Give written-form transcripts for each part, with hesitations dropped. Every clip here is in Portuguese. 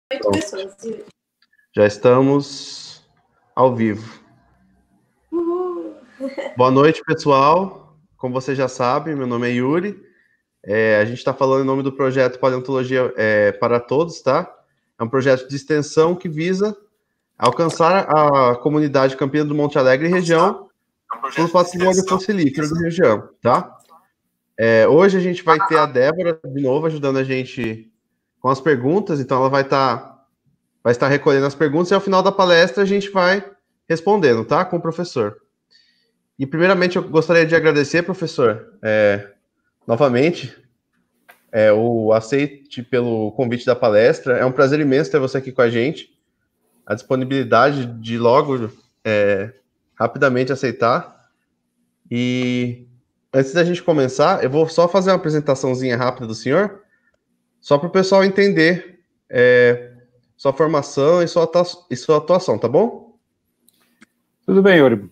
8 pessoas. Já estamos ao vivo. Uhul. Boa noite, pessoal. Como você já sabe, meu nome é Yuri. A gente está falando em nome do projeto Paleontologia para Todos, tá? É um projeto de extensão que visa alcançar a comunidade Campina do Monte Alegre e região pelo patrimônio fossilífero da região, tá? Hoje a gente vai ter a Débora de novo ajudando a gente com as perguntas, então ela vai estar recolhendo as perguntas e ao final da palestra a gente vai respondendo, tá? Com o professor. E primeiramente eu gostaria de agradecer, professor, novamente, o aceite pelo convite da palestra. É um prazer imenso ter você aqui com a gente. A disponibilidade de logo, rapidamente aceitar. E antes da gente começar, eu vou só fazer uma apresentaçãozinha rápida do senhor, só para o pessoal entender sua formação e sua atuação, tá bom? Tudo bem, Yuri.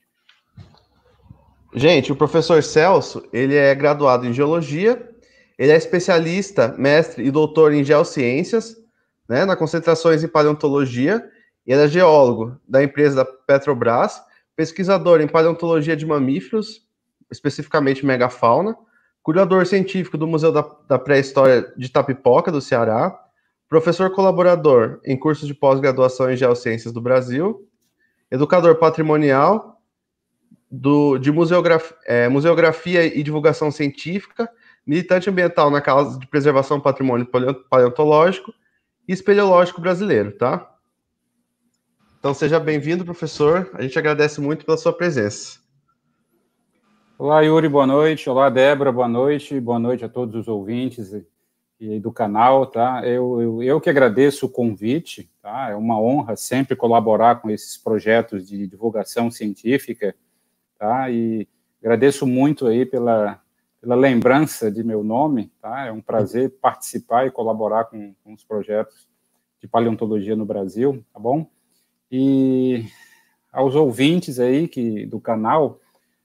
Gente, o professor Celso, ele é graduado em Geologia, ele é especialista, mestre e doutor em Geociências, né, na concentrações em Paleontologia, e ele é geólogo da empresa da Petrobras, pesquisador em Paleontologia de Mamíferos, especificamente megafauna, curador científico do Museu da Pré-História de Itapipoca, do Ceará, professor colaborador em cursos de pós-graduação em Geociências do Brasil, educador patrimonial, de museografia e divulgação científica, militante ambiental na causa de preservação do patrimônio paleontológico e espeleológico brasileiro, tá? Então seja bem-vindo, professor. A gente agradece muito pela sua presença. Olá, Yuri, boa noite. Olá, Débora, boa noite. Boa noite a todos os ouvintes do canal, tá? Eu que agradeço o convite, tá? É uma honra sempre colaborar com esses projetos de divulgação científica, tá? E agradeço muito aí pela lembrança de meu nome, tá? É um prazer participar e colaborar com os projetos de paleontologia no Brasil, tá bom? E aos ouvintes aí do canal,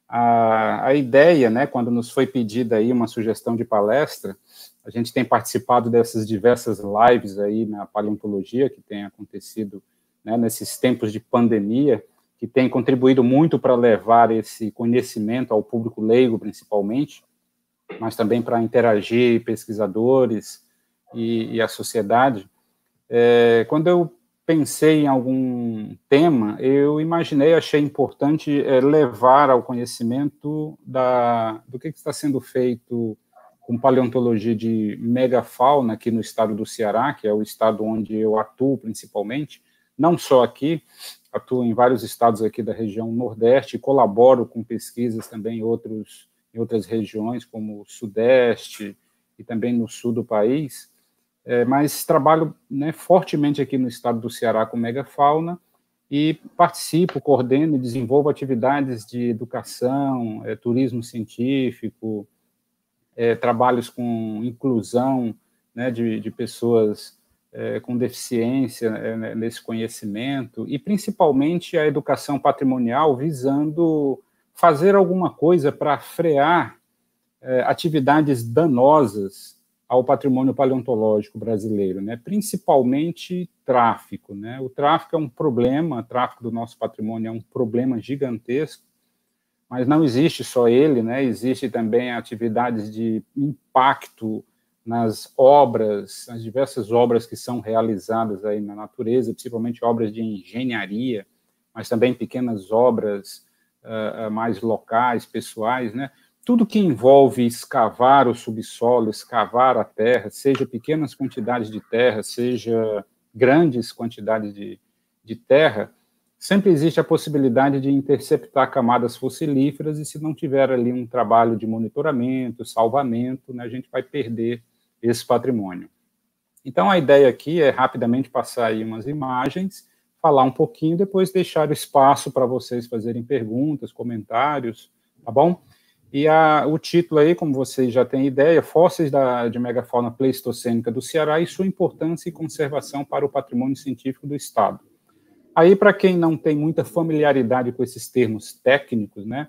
a ideia, né, quando nos foi pedida aí uma sugestão de palestra, a gente tem participado dessas diversas lives aí na paleontologia que tem acontecido, né, nesses tempos de pandemia, que tem contribuído muito para levar esse conhecimento ao público leigo, principalmente, mas também para interagir pesquisadores e a sociedade. Quando eu pensei em algum tema, eu imaginei, achei importante levar ao conhecimento do que está sendo feito com paleontologia de megafauna aqui no estado do Ceará, que é o estado onde eu atuo principalmente, não só aqui, atuo em vários estados aqui da região Nordeste, colaboro com pesquisas também em outras regiões, como o Sudeste e também no Sul do país, mas trabalho, né, fortemente aqui no estado do Ceará com megafauna e participo, coordeno e desenvolvo atividades de educação, turismo científico, trabalhos com inclusão, né, de pessoas com deficiência nesse conhecimento, e principalmente a educação patrimonial, visando fazer alguma coisa para frear atividades danosas ao patrimônio paleontológico brasileiro, né? Principalmente tráfico, né? O tráfico é um problema, o tráfico do nosso patrimônio é um problema gigantesco, mas não existe só ele, né? Existe também atividades de impacto nas obras, nas diversas obras que são realizadas aí na natureza, principalmente obras de engenharia, mas também pequenas obras mais locais, pessoais, né? Tudo que envolve escavar o subsolo, escavar a terra, seja pequenas quantidades de terra, seja grandes quantidades de terra, sempre existe a possibilidade de interceptar camadas fossilíferas, e se não tiver ali um trabalho de monitoramento, salvamento, né, a gente vai perder esse patrimônio. Então, a ideia aqui é rapidamente passar aí umas imagens, falar um pouquinho, depois deixar espaço para vocês fazerem perguntas, comentários, tá bom? E o título aí, como vocês já têm ideia, Fósseis de megafauna pleistocênica do Ceará e sua importância e conservação para o patrimônio científico do Estado. Aí, para quem não tem muita familiaridade com esses termos técnicos, né,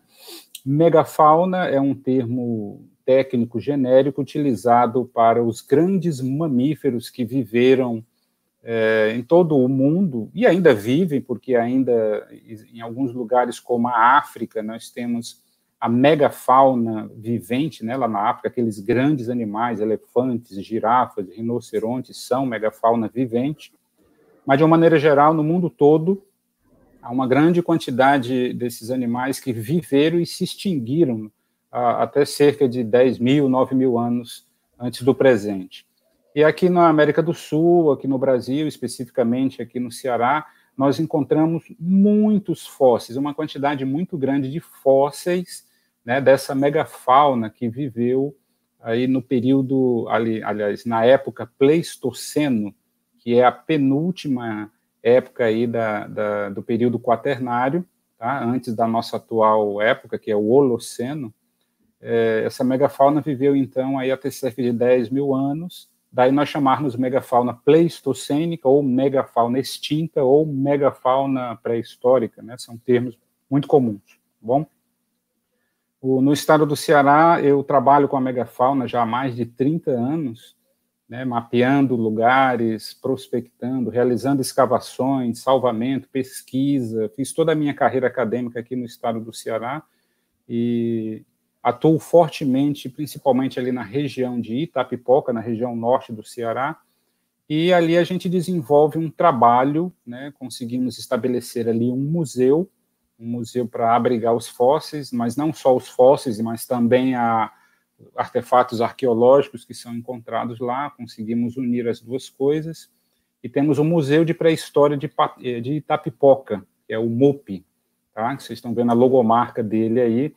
megafauna é um termo técnico genérico utilizado para os grandes mamíferos que viveram em todo o mundo, e ainda vivem, porque ainda em alguns lugares como a África, nós temos a megafauna vivente, né, lá na África, aqueles grandes animais, elefantes, girafas, rinocerontes, são megafauna vivente, mas de uma maneira geral, no mundo todo, há uma grande quantidade desses animais que viveram e se extinguiram até cerca de 10 mil, 9 mil anos antes do presente. E aqui na América do Sul, aqui no Brasil, especificamente aqui no Ceará, nós encontramos muitos fósseis, uma quantidade muito grande de fósseis, né, dessa megafauna que viveu aí no período, aliás, na época Pleistoceno, que é a penúltima época aí do período quaternário, tá? Antes da nossa atual época, que é o Holoceno. Essa megafauna viveu, então, aí até cerca de 10 mil anos, daí nós chamarmos megafauna pleistocênica, ou megafauna extinta, ou megafauna pré-histórica, né? São termos muito comuns, tá bom? No estado do Ceará, eu trabalho com a megafauna já há mais de 30 anos, né, mapeando lugares, prospectando, realizando escavações, salvamento, pesquisa. Fiz toda a minha carreira acadêmica aqui no estado do Ceará e atuo fortemente, principalmente ali na região de Itapipoca, na região norte do Ceará, e ali a gente desenvolve um trabalho, né, conseguimos estabelecer ali um museu para abrigar os fósseis, mas não só os fósseis, mas também artefatos arqueológicos que são encontrados lá, conseguimos unir as duas coisas, e temos o Museu de Pré-História de Itapipoca, que é o MUP, tá? Vocês estão vendo a logomarca dele aí,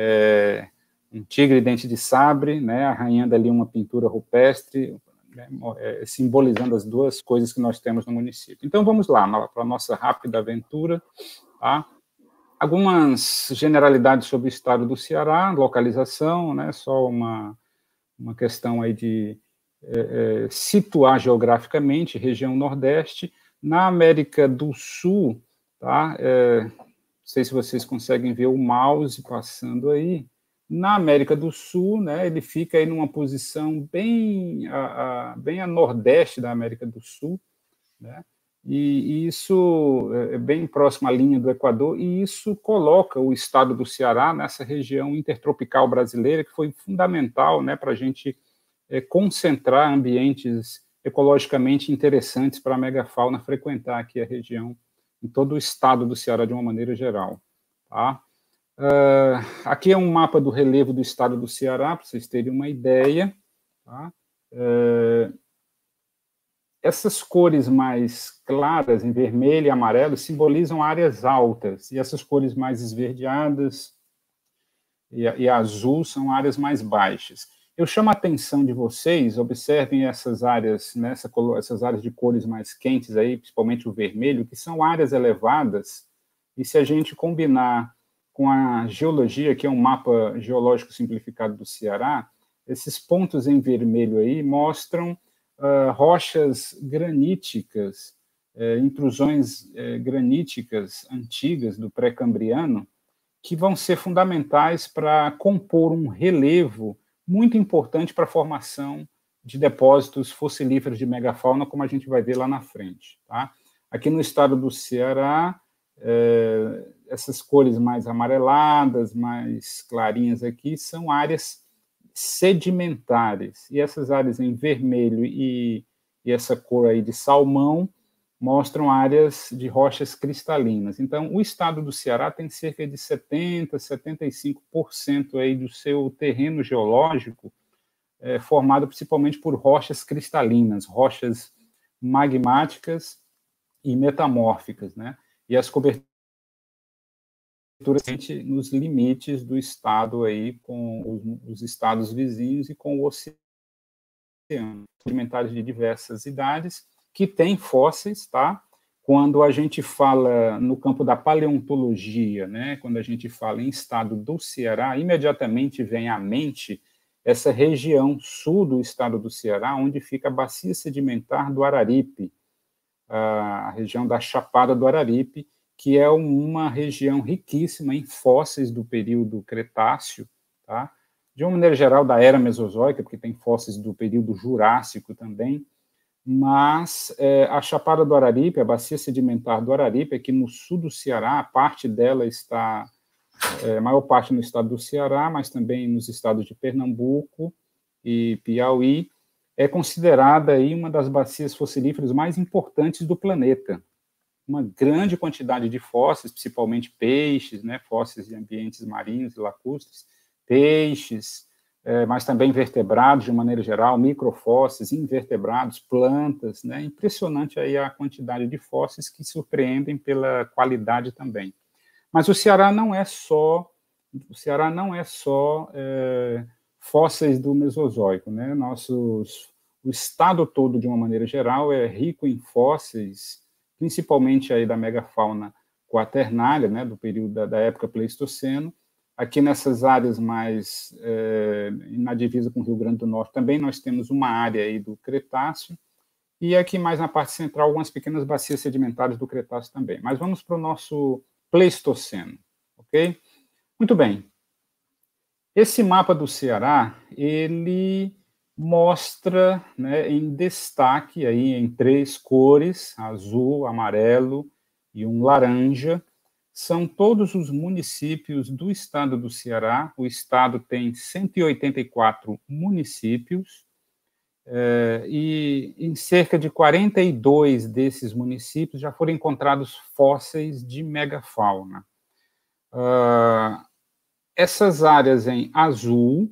um tigre dente de sabre, né, arranhando ali uma pintura rupestre, né, simbolizando as duas coisas que nós temos no município. Então, vamos lá, para a nossa rápida aventura, tá? Algumas generalidades sobre o estado do Ceará, localização, né, só uma questão aí de situar geograficamente, região Nordeste. Na América do Sul, tá, não sei se vocês conseguem ver o mouse passando aí. Na América do Sul, né, ele fica aí numa posição bem a nordeste da América do Sul, né? E isso é bem próximo à linha do Equador, e isso coloca o estado do Ceará nessa região intertropical brasileira, que foi fundamental, né, para a gente concentrar ambientes ecologicamente interessantes para a megafauna frequentar aqui a região, em todo o estado do Ceará de uma maneira geral. Tá? Aqui é um mapa do relevo do estado do Ceará, para vocês terem uma ideia. Tá? Essas cores mais claras, em vermelho e amarelo, simbolizam áreas altas, e essas cores mais esverdeadas e azul são áreas mais baixas. Eu chamo a atenção de vocês, observem essas áreas, né, essas áreas de cores mais quentes, aí, principalmente o vermelho, que são áreas elevadas, e se a gente combinar com a geologia, que é um mapa geológico simplificado do Ceará, esses pontos em vermelho aí mostram rochas graníticas, intrusões graníticas antigas do pré-cambriano, que vão ser fundamentais para compor um relevo muito importante para a formação de depósitos fossilíferos de megafauna, como a gente vai ver lá na frente. Tá? Aqui no estado do Ceará, essas cores mais amareladas, mais clarinhas aqui, são áreas sedimentares, e essas áreas em vermelho e essa cor aí de salmão mostram áreas de rochas cristalinas. Então, o estado do Ceará tem cerca de 70%, 75% aí do seu terreno geológico formado principalmente por rochas cristalinas, rochas magmáticas e metamórficas, né? E as coberturas nos limites do estado aí com os estados vizinhos e com o oceano, sedimentares de diversas idades que têm fósseis, tá? Quando a gente fala no campo da paleontologia, né? Quando a gente fala em estado do Ceará, imediatamente vem à mente essa região sul do estado do Ceará, onde fica a bacia sedimentar do Araripe, a região da Chapada do Araripe, que é uma região riquíssima em fósseis do período Cretáceo, tá? De uma maneira geral da era Mesozoica, porque tem fósseis do período Jurássico também, mas a Chapada do Araripe, a bacia sedimentar do Araripe, aqui no sul do Ceará, parte dela está, a maior parte no estado do Ceará, mas também nos estados de Pernambuco e Piauí, é considerada aí uma das bacias fossilíferas mais importantes do planeta. Uma grande quantidade de fósseis, principalmente peixes, né, fósseis de ambientes marinhos e lacustres, peixes, mas também vertebrados de maneira geral, microfósseis, invertebrados, plantas, né? Impressionante aí a quantidade de fósseis que surpreendem pela qualidade também. Mas o Ceará não é só fósseis do Mesozoico, né? O estado todo, de uma maneira geral, é rico em fósseis, principalmente aí da megafauna quaternária, né? Do período da época Pleistoceno. Aqui nessas áreas mais na divisa com o Rio Grande do Norte também nós temos uma área aí do Cretáceo, e aqui mais na parte central algumas pequenas bacias sedimentares do Cretáceo também. Mas vamos para o nosso Pleistoceno, ok? Muito bem. Esse mapa do Ceará, ele mostra, né, em destaque aí em 3 cores, azul, amarelo e um laranja, são todos os municípios do estado do Ceará. O estado tem 184 municípios, e em cerca de 42 desses municípios já foram encontrados fósseis de megafauna. Essas áreas em azul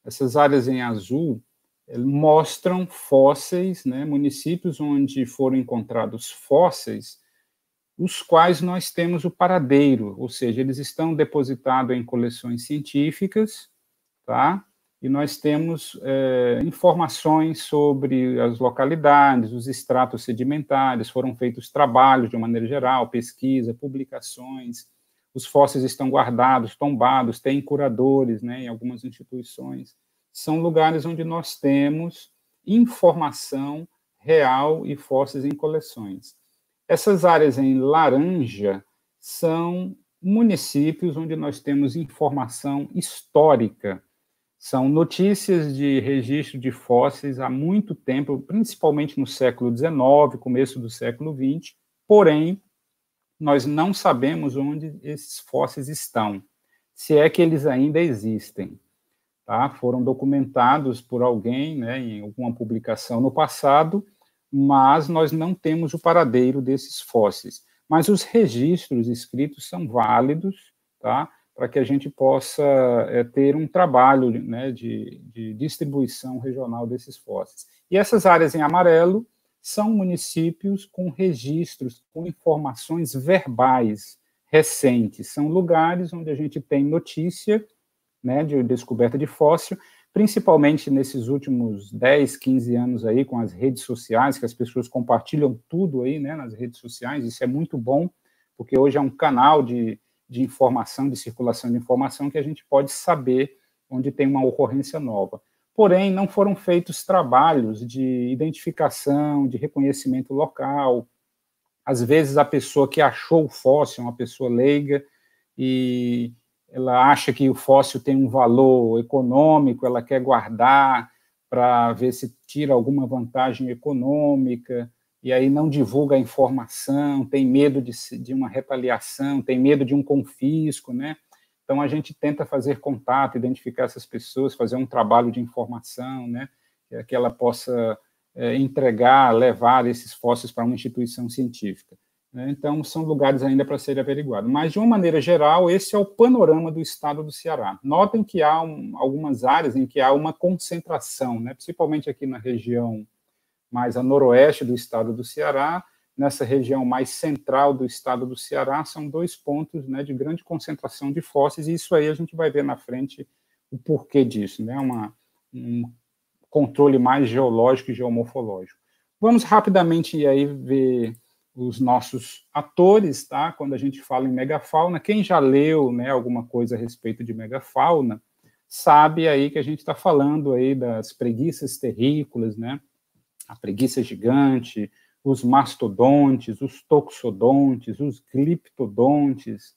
mostram fósseis, né, municípios onde foram encontrados fósseis, os quais nós temos o paradeiro, ou seja, eles estão depositados em coleções científicas, tá? E nós temos informações sobre as localidades, os estratos sedimentares, foram feitos trabalhos de uma maneira geral, pesquisa, publicações, os fósseis estão guardados, tombados, tem curadores, né, em algumas instituições. São lugares onde nós temos informação real e fósseis em coleções. Essas áreas em laranja são municípios onde nós temos informação histórica, são notícias de registro de fósseis há muito tempo, principalmente no século XIX, começo do século XX, porém, nós não sabemos onde esses fósseis estão, se é que eles ainda existem. Tá? Foram documentados por alguém, né, em alguma publicação no passado, mas nós não temos o paradeiro desses fósseis. Mas os registros escritos são válidos, tá? Para que a gente possa ter um trabalho, né, de distribuição regional desses fósseis. E essas áreas em amarelo são municípios com registros, com informações verbais recentes. São lugares onde a gente tem notícia, né, de descoberta de fóssil, principalmente nesses últimos 10, 15 anos aí, com as redes sociais, que as pessoas compartilham tudo aí, né, nas redes sociais. Isso é muito bom, porque hoje é um canal de informação, de circulação de informação, que a gente pode saber onde tem uma ocorrência nova. Porém, não foram feitos trabalhos de identificação, de reconhecimento local. Às vezes, a pessoa que achou o fóssil é uma pessoa leiga e ela acha que o fóssil tem um valor econômico, ela quer guardar para ver se tira alguma vantagem econômica, e aí não divulga a informação, tem medo de uma retaliação, tem medo de um confisco, né? Então, a gente tenta fazer contato, identificar essas pessoas, fazer um trabalho de informação, né? Que ela possa entregar, levar esses fósseis para uma instituição científica. Então, são lugares ainda para serem averiguados. Mas, de uma maneira geral, esse é o panorama do estado do Ceará. Notem que há algumas áreas em que há uma concentração, né? Principalmente aqui na região mais a noroeste do estado do Ceará, nessa região mais central do estado do Ceará, são 2 pontos, né, de grande concentração de fósseis, e isso aí a gente vai ver na frente o porquê disso, né? Um controle mais geológico e geomorfológico. Vamos rapidamente aí ver os nossos atores, tá? Quando a gente fala em megafauna, quem já leu, né, alguma coisa a respeito de megafauna, sabe aí que a gente está falando aí das preguiças terrícolas, né? A preguiça gigante, os mastodontes, os toxodontes, os gliptodontes,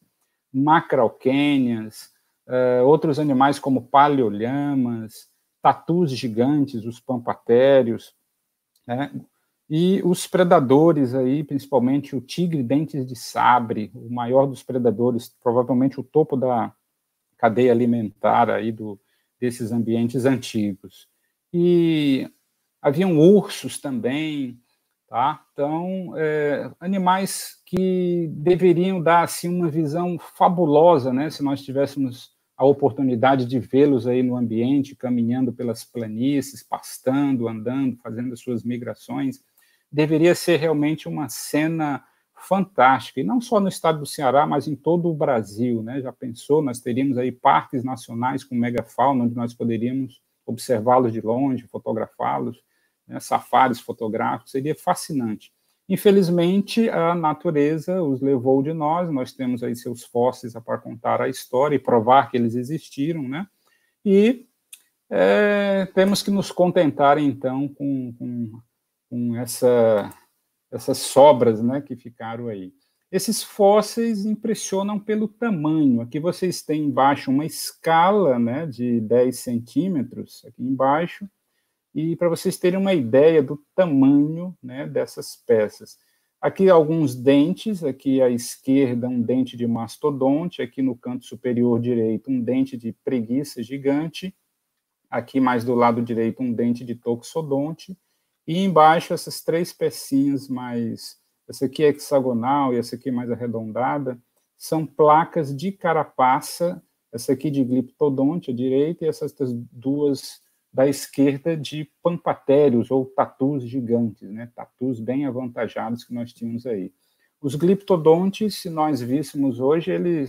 macrauquênias, outros animais como paleolhamas, tatus gigantes, os pampatérios, né? E os predadores aí, principalmente o tigre dentes de sabre, o maior dos predadores, provavelmente o topo da cadeia alimentar aí desses ambientes antigos. E haviam ursos também, tá? Então, animais que deveriam dar assim uma visão fabulosa, né? Se nós tivéssemos a oportunidade de vê-los aí no ambiente, caminhando pelas planícies, pastando, andando, fazendo as suas migrações, deveria ser realmente uma cena fantástica, e não só no estado do Ceará, mas em todo o Brasil, né? Já pensou, nós teríamos aí parques nacionais com megafauna, onde nós poderíamos observá-los de longe, fotografá-los, né? Safaris fotográficos, seria fascinante. Infelizmente, a natureza os levou de nós temos aí seus fósseis para contar a história e provar que eles existiram, né? E temos que nos contentar, então, com essas sobras, né, que ficaram aí. Esses fósseis impressionam pelo tamanho. Aqui vocês têm embaixo uma escala, né, de 10 centímetros, aqui embaixo, e para vocês terem uma ideia do tamanho, né, dessas peças. Aqui alguns dentes, aqui à esquerda um dente de mastodonte, aqui no canto superior direito um dente de preguiça gigante, aqui mais do lado direito um dente de toxodonte, e embaixo essas três pecinhas mais, essa aqui é hexagonal e essa aqui mais arredondada, são placas de carapaça, essa aqui de gliptodonte à direita e essas duas da esquerda de pampatérios ou tatus gigantes, né? Tatus bem avantajados que nós tínhamos aí. Os gliptodontes, se nós víssemos hoje, eles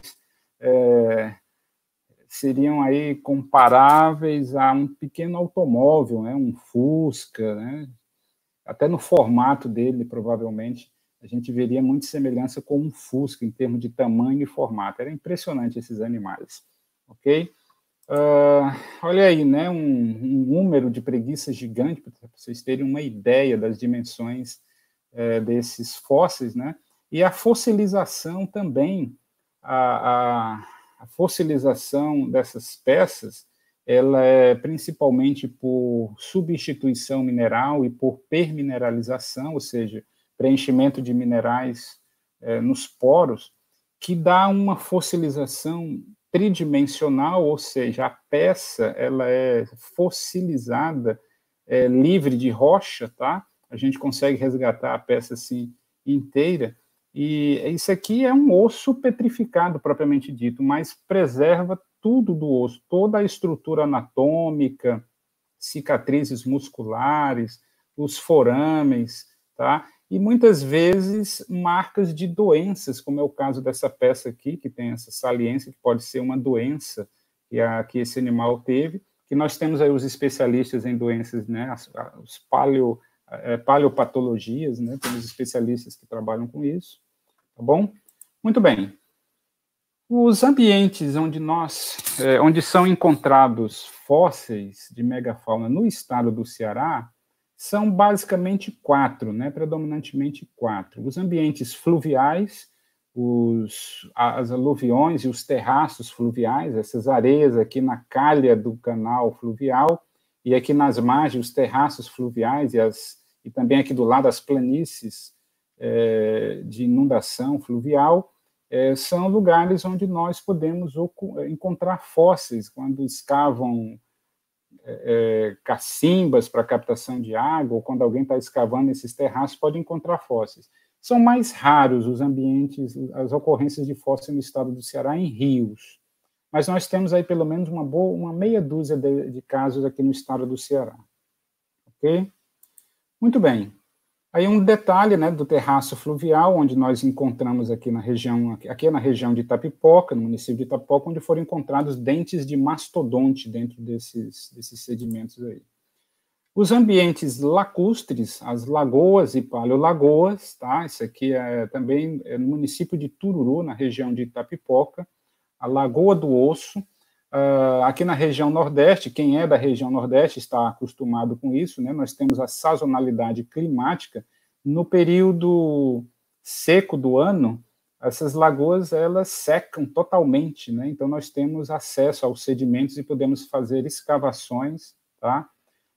seriam aí comparáveis a um pequeno automóvel, né? Um Fusca, né? Até no formato dele, provavelmente, a gente veria muita semelhança com um Fusca em termos de tamanho e formato. Era impressionante esses animais, ok? Olha aí, né, um número de preguiças gigante, para vocês terem uma ideia das dimensões desses fósseis, né? E a fossilização também, a fossilização dessas peças, ela é principalmente por substituição mineral e por permineralização, ou seja, preenchimento de minerais nos poros, que dá uma fossilização tridimensional, ou seja, a peça ela é fossilizada, livre de rocha, tá? A gente consegue resgatar a peça assim inteira, e isso aqui é um osso petrificado, propriamente dito, mas preserva tudo do osso, toda a estrutura anatômica, cicatrizes musculares, os forames, tá? E muitas vezes marcas de doenças, como é o caso dessa peça aqui, que tem essa saliência, que pode ser uma doença que esse animal teve, que nós temos aí os especialistas em doenças, né, os paleopatologias, né, temos especialistas que trabalham com isso, tá bom? Muito bem. Os ambientes onde são encontrados fósseis de megafauna no estado do Ceará são basicamente 4, né? Predominantemente 4. Os ambientes fluviais, as aluviões e os terraços fluviais, essas areias aqui na calha do canal fluvial, e aqui nas margens, os terraços fluviais, e também aqui do lado as planícies de inundação fluvial, são lugares onde nós podemos encontrar fósseis, quando escavam cacimbas para captação de água, ou quando alguém está escavando esses terraços, pode encontrar fósseis. São mais raros os ambientes, as ocorrências de fósseis no estado do Ceará em rios, mas nós temos aí pelo menos uma meia dúzia de casos aqui no estado do Ceará. Ok? Muito bem. Aí um detalhe, né, do terraço fluvial, onde nós encontramos aqui na região de Itapipoca, no município de Itapipoca, onde foram encontrados dentes de mastodonte dentro desses sedimentos aí. Os ambientes lacustres, as lagoas e paleolagoas, tá? Isso aqui também no município de Tururu, na região de Itapipoca, a Lagoa do Osso. Aqui na região Nordeste, quem é da região Nordeste está acostumado com isso, né? Nós temos a sazonalidade climática. No período seco do ano, essas lagoas elas secam totalmente, né? Então nós temos acesso aos sedimentos e podemos fazer escavações, tá?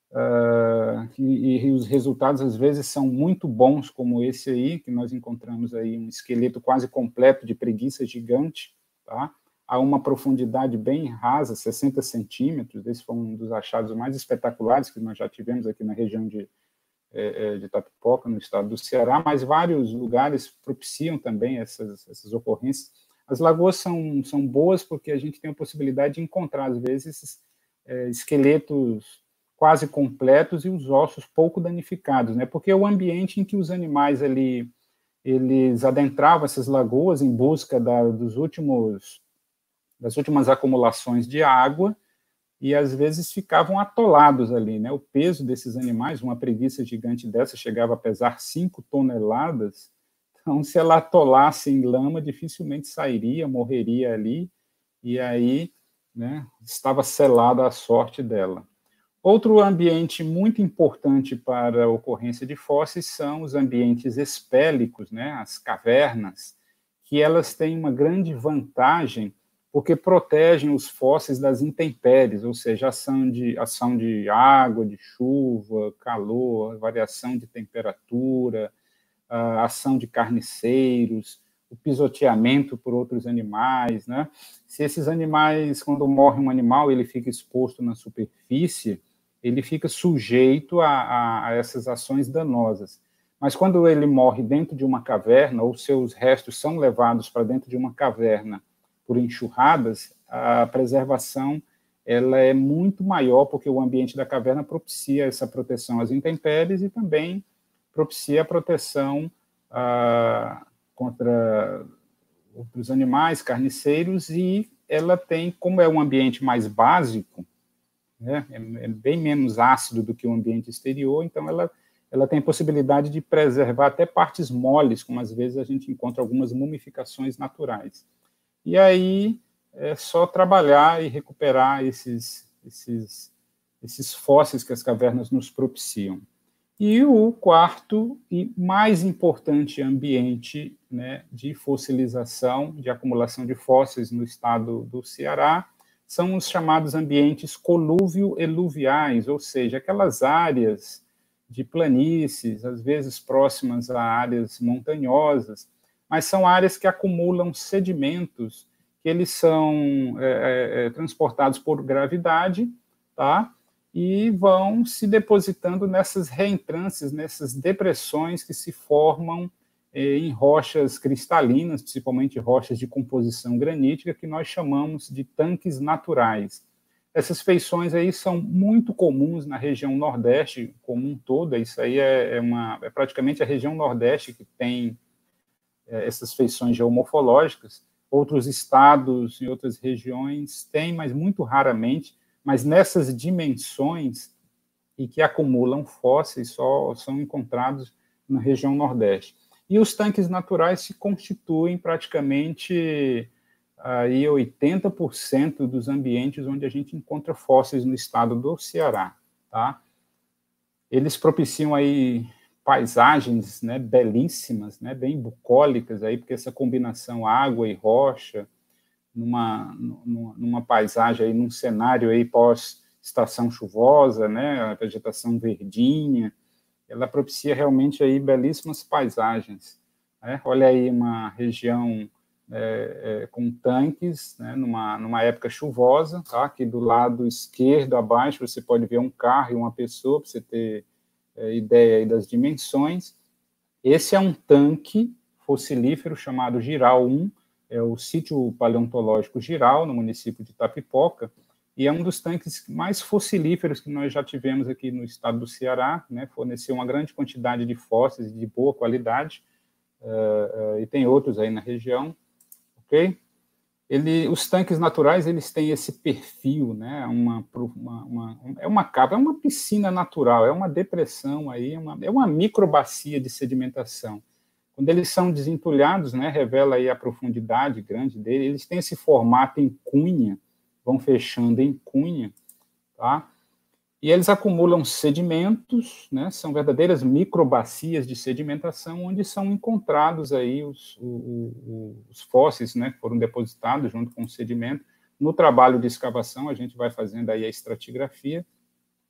e os resultados, às vezes, são muito bons, como esse aí, que nós encontramos aí um esqueleto quase completo de preguiça gigante, tá? A uma profundidade bem rasa, 60 centímetros. Esse foi um dos achados mais espetaculares que nós já tivemos aqui na região de Itapipoca, no estado do Ceará, mas vários lugares propiciam também essas ocorrências. As lagoas são boas porque a gente tem a possibilidade de encontrar, às vezes, esqueletos quase completos e os ossos pouco danificados, né? Porque é o ambiente em que os animais ali, eles adentravam essas lagoas em busca das últimas acumulações de água, e às vezes ficavam atolados ali, né? O peso desses animais, uma preguiça gigante dessa chegava a pesar 5 toneladas, então se ela atolasse em lama, dificilmente sairia, morreria ali, e aí, né, estava selada a sorte dela. Outro ambiente muito importante para a ocorrência de fósseis são os ambientes espélicos, né, as cavernas, que elas têm uma grande vantagem porque protegem os fósseis das intempéries, ou seja, ação de água, de chuva, calor, variação de temperatura, a ação de carniceiros, o pisoteamento por outros animais, né? Se esses animais, quando morre um animal, ele fica exposto na superfície, ele fica sujeito a essas ações danosas. Mas quando ele morre dentro de uma caverna, ou seus restos são levados para dentro de uma caverna por enxurradas, a preservação ela é muito maior, porque o ambiente da caverna propicia essa proteção às intempéries e também propicia a proteção contra outros animais, carniceiros, e ela tem, como é um ambiente mais básico, né, é bem menos ácido do que o ambiente exterior, então ela tem a possibilidade de preservar até partes moles, como às vezes a gente encontra algumas mumificações naturais. E aí é só trabalhar e recuperar esses fósseis que as cavernas nos propiciam. E o quarto e mais importante ambiente, né, de fossilização, de acumulação de fósseis no estado do Ceará, são os chamados ambientes colúvio-eluviais, ou seja, aquelas áreas de planícies, às vezes próximas a áreas montanhosas, mas são áreas que acumulam sedimentos, que eles são transportados por gravidade, tá? E vão se depositando nessas reentrâncias, nessas depressões que se formam em rochas cristalinas, principalmente rochas de composição granítica, que nós chamamos de tanques naturais. Essas feições aí são muito comuns na região Nordeste como um todo. Isso aí é praticamente a região Nordeste que tem essas feições geomorfológicas. Outros estados e outras regiões têm, mas muito raramente. Mas nessas dimensões e que acumulam fósseis só são encontrados na região Nordeste. E os tanques naturais se constituem praticamente aí 80% dos ambientes onde a gente encontra fósseis no estado do Ceará, tá? Eles propiciam aí paisagens, né, belíssimas, né, bem bucólicas aí, porque essa combinação água e rocha numa paisagem aí, num cenário aí pós-estação chuvosa, né, a vegetação verdinha, ela propicia realmente aí belíssimas paisagens, né? Olha aí uma região com tanques, né, numa época chuvosa, tá? Aqui do lado esquerdo abaixo você pode ver um carro e uma pessoa, para você ter ideia aí das dimensões. Esse é um tanque fossilífero chamado Giral 1, é o sítio paleontológico Giral, no município de Itapipoca, e é um dos tanques mais fossilíferos que nós já tivemos aqui no estado do Ceará, né? Forneceu uma grande quantidade de fósseis de boa qualidade, e tem outros aí na região, ok? Os tanques naturais, eles têm esse perfil, né? É uma cava, é uma piscina natural, é uma depressão aí, é uma microbacia de sedimentação. Quando eles são desentulhados, né, revela aí a profundidade grande dele, eles têm esse formato em cunha, vão fechando em cunha, tá? E eles acumulam sedimentos, né, são verdadeiras microbacias de sedimentação, onde são encontrados aí os fósseis, né, que foram depositados junto com o sedimento. No trabalho de escavação, a gente vai fazendo aí a estratigrafia.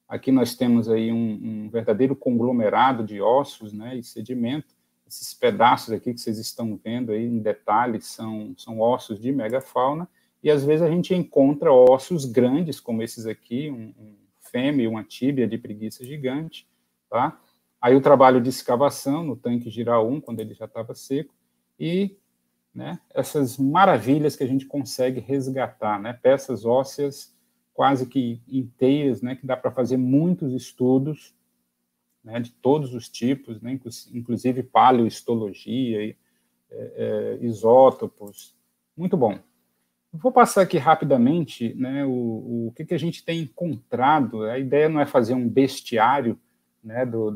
Aqui nós temos aí um verdadeiro conglomerado de ossos, né, e sedimento. Esses pedaços aqui que vocês estão vendo aí em detalhes são ossos de megafauna, e às vezes a gente encontra ossos grandes, como esses aqui, um fêmea e uma tíbia de preguiça gigante, tá? Aí o trabalho de escavação no tanque Giral 1, quando ele já estava seco, e, né, essas maravilhas que a gente consegue resgatar, né, peças ósseas quase que inteiras, né, que dá para fazer muitos estudos, né, de todos os tipos, né, inclusive paleohistologia, isótopos. Muito bom. Vou passar aqui rapidamente, né, o que a gente tem encontrado. A ideia não é fazer um bestiário, né, do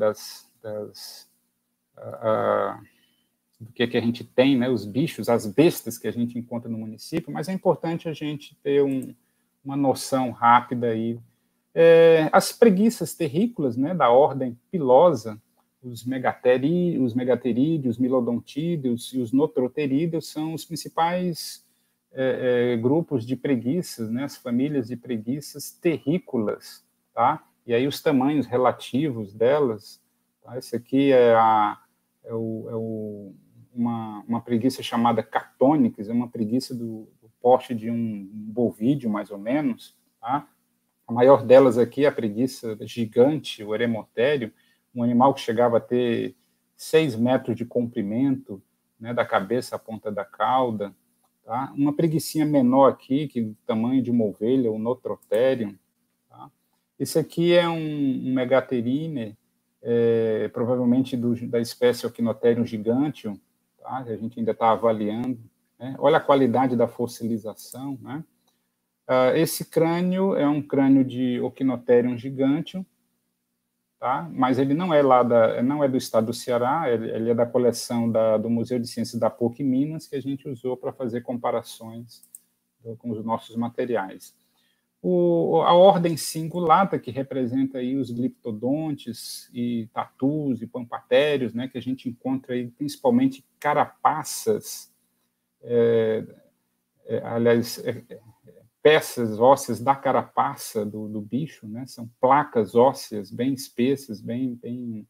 que a gente tem, né, os bichos, as bestas que a gente encontra no município, mas é importante a gente ter uma noção rápida aí. As preguiças terrícolas, né, da ordem pilosa, os megaterídeos, milodontídeos e os notroterídeos são os principais grupos de preguiças, né, as famílias de preguiças terrícolas, tá? E aí os tamanhos relativos delas, tá? Esse aqui uma preguiça chamada Catonyx, é uma preguiça do porte de um bovídeo, mais ou menos, tá? A maior delas aqui é a preguiça gigante, o eremotério, um animal que chegava a ter 6 metros de comprimento, né, da cabeça à ponta da cauda. Tá? Uma preguicinha menor aqui, que do tamanho de uma ovelha, o Notrotherium. Tá? Esse aqui é um Megatherium, provavelmente da espécie Ocinotherium giganteum, tá? A gente ainda está avaliando. Né? Olha a qualidade da fossilização, né? Esse crânio é um crânio de Ocinotherium giganteum, tá? Mas ele não é do estado do Ceará, ele é da coleção do Museu de Ciências da PUC Minas, que a gente usou para fazer comparações com os nossos materiais. A ordem cingulata, que representa aí os gliptodontes e tatus e pampatérios, né, que a gente encontra aí principalmente carapaças, aliás, peças ósseas da carapaça do bicho, né? São placas ósseas bem espessas, bem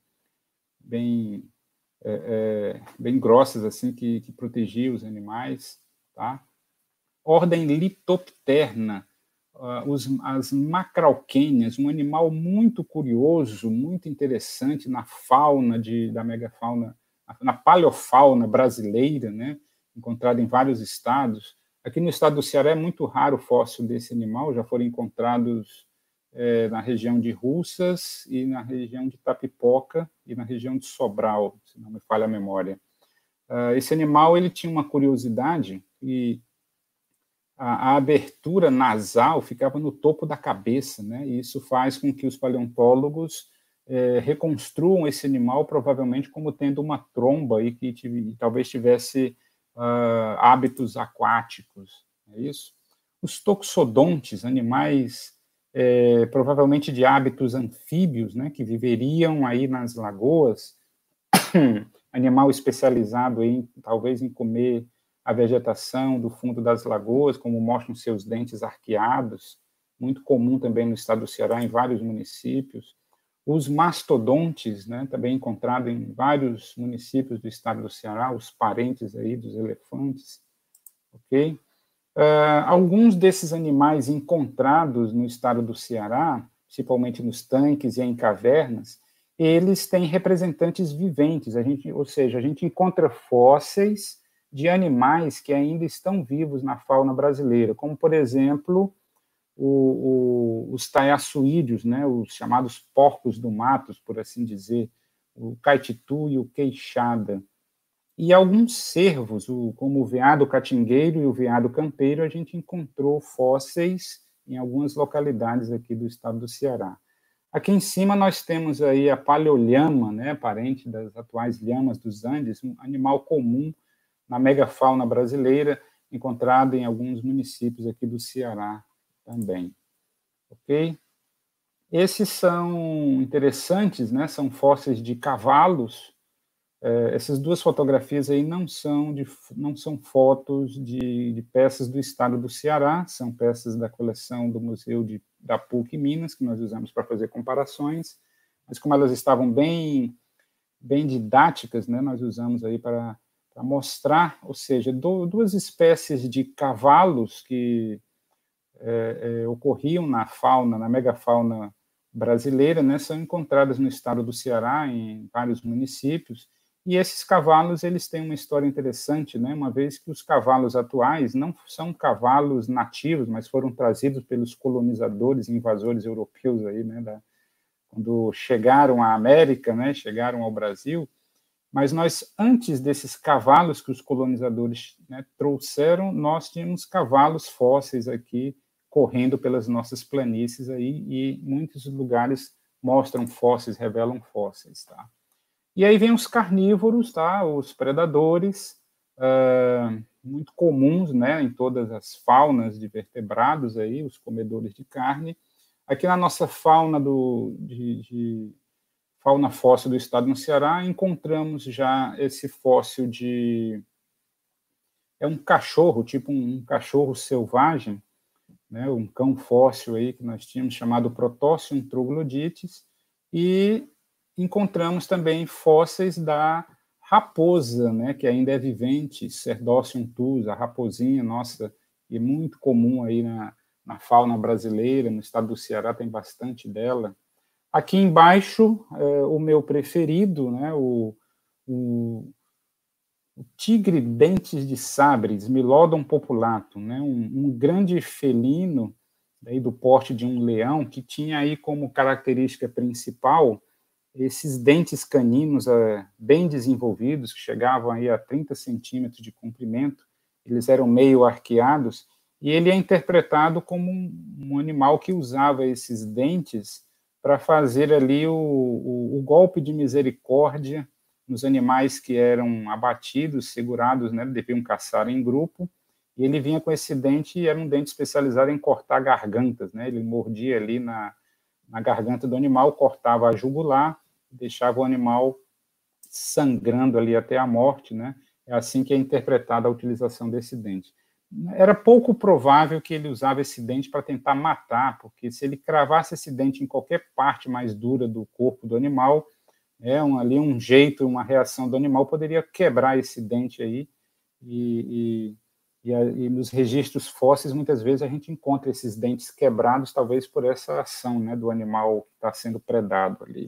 grossas, assim, que protegiam os animais. Tá? Ordem Litopterna, as macrauquênias, um animal muito curioso, muito interessante na fauna da megafauna, na paleofauna brasileira, né? Encontrado em vários estados. Aqui no estado do Ceará é muito raro o fóssil desse animal, já foram encontrados na região de Russas e na região de Tapipoca e na região de Sobral, se não me falha a memória. Esse animal ele tinha uma curiosidade, e a abertura nasal ficava no topo da cabeça, né? E isso faz com que os paleontólogos reconstruam esse animal provavelmente como tendo uma tromba e que talvez tivesse hábitos aquáticos, é isso? Os toxodontes, animais provavelmente de hábitos anfíbios, né, que viveriam aí nas lagoas, animal especializado talvez em comer a vegetação do fundo das lagoas, como mostram seus dentes arqueados, muito comum também no estado do Ceará, em vários municípios. Os mastodontes, né, também encontrado em vários municípios do estado do Ceará, os parentes aí dos elefantes, ok? Alguns desses animais encontrados no estado do Ceará, principalmente nos tanques e em cavernas, eles têm representantes viventes, ou seja, a gente encontra fósseis de animais que ainda estão vivos na fauna brasileira, como, por exemplo, os taiaçuídeos, né, os chamados porcos do mato, por assim dizer, o caititu e o queixada. E alguns cervos, como o veado catingueiro e o veado campeiro, a gente encontrou fósseis em algumas localidades aqui do estado do Ceará. Aqui em cima nós temos aí a paleolhama, né, parente das atuais lhamas dos Andes, um animal comum na megafauna brasileira, encontrado em alguns municípios aqui do Ceará também. Ok? Esses são interessantes, né? São fósseis de cavalos, essas duas fotografias aí não são fotos de peças do estado do Ceará, são peças da coleção do Museu da PUC Minas, que nós usamos para fazer comparações, mas como elas estavam bem didáticas, né, nós usamos aí para mostrar, ou seja, duas espécies de cavalos que ocorriam na megafauna brasileira, né, são encontradas no estado do Ceará, em vários municípios, e esses cavalos eles têm uma história interessante, né, uma vez que os cavalos atuais não são cavalos nativos, mas foram trazidos pelos colonizadores e invasores europeus aí, né, quando chegaram à América, né, chegaram ao Brasil. Mas nós, antes desses cavalos que os colonizadores, né, trouxeram, nós tínhamos cavalos fósseis aqui correndo pelas nossas planícies aí, e muitos lugares mostram fósseis, revelam fósseis, tá? E aí vem os carnívoros, tá? Os predadores, muito comuns, né, em todas as faunas de vertebrados aí, os comedores de carne. Aqui na nossa fauna fauna fóssil do estado do Ceará, encontramos já esse fóssil é um cachorro, tipo um cachorro selvagem, né, um cão fóssil aí que nós tínhamos chamado Protócium troglodites, e encontramos também fósseis da raposa, né, que ainda é vivente, Cerdócium tus, a raposinha nossa, e muito comum aí na fauna brasileira, no estado do Ceará tem bastante dela. Aqui embaixo, o meu preferido, né, o tigre dentes de sabre, Smilodon populatum, né, um grande felino daí do porte de um leão, que tinha aí como característica principal esses dentes caninos bem desenvolvidos, que chegavam aí a 30 centímetros de comprimento, eles eram meio arqueados, e ele é interpretado como um animal que usava esses dentes para fazer ali o golpe de misericórdia nos animais que eram abatidos, segurados, né, deviam caçar em grupo, e ele vinha com esse dente, e era um dente especializado em cortar gargantas, né, ele mordia ali na garganta do animal, cortava a jugular, deixava o animal sangrando ali até a morte, né, é assim que é interpretada a utilização desse dente. Era pouco provável que ele usava esse dente para tentar matar, porque se ele cravasse esse dente em qualquer parte mais dura do corpo do animal, ali um jeito, uma reação do animal poderia quebrar esse dente aí, e nos registros fósseis, muitas vezes, a gente encontra esses dentes quebrados, talvez por essa ação, né, do animal que está sendo predado ali.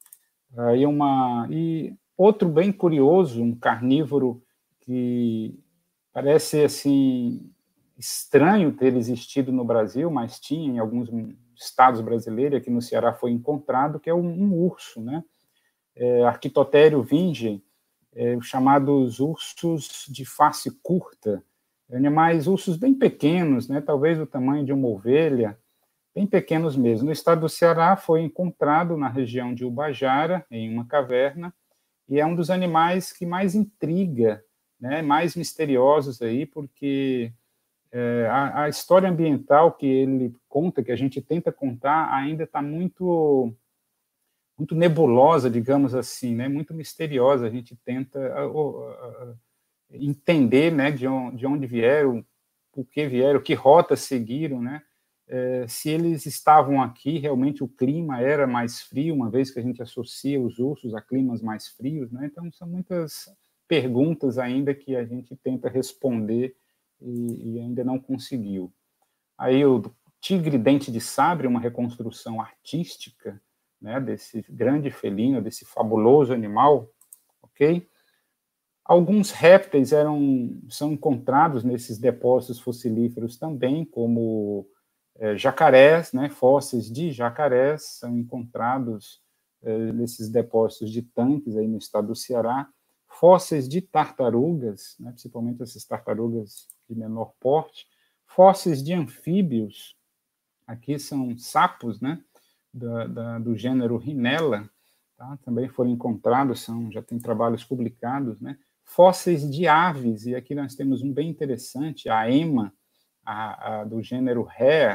E outro bem curioso, um carnívoro que parece assim estranho ter existido no Brasil, mas tinha em alguns estados brasileiros, aqui no Ceará foi encontrado, que é um urso, né? Arquitotério vinge, os chamados ursos de face curta, ursos bem pequenos, né? Talvez do tamanho de uma ovelha, bem pequenos mesmo. No estado do Ceará foi encontrado na região de Ubajara, em uma caverna, e é um dos animais que mais intriga, né, mais misteriosos aí, porque a história ambiental que ele conta, que a gente tenta contar, ainda está muito nebulosa, digamos assim, né, muito misteriosa. A gente tenta entender, né, de onde vieram, por que vieram, que rota seguiram, né, se eles estavam aqui, realmente o clima era mais frio, uma vez que a gente associa os ursos a climas mais frios, né, então são muitas perguntas ainda que a gente tenta responder e ainda não conseguiu. Aí o tigre dente de sabre, uma reconstrução artística, né, desse grande felino, desse fabuloso animal, ok? Alguns répteis são encontrados nesses depósitos fossilíferos também, como jacarés, né, fósseis de jacarés são encontrados nesses depósitos de tanques aí no estado do Ceará, fósseis de tartarugas, né, principalmente essas tartarugas de menor porte, fósseis de anfíbios, aqui são sapos, né, do gênero Rhinella, tá, também foram encontrados, já tem trabalhos publicados, né, fósseis de aves, e aqui nós temos um bem interessante, a ema, do gênero Rhea,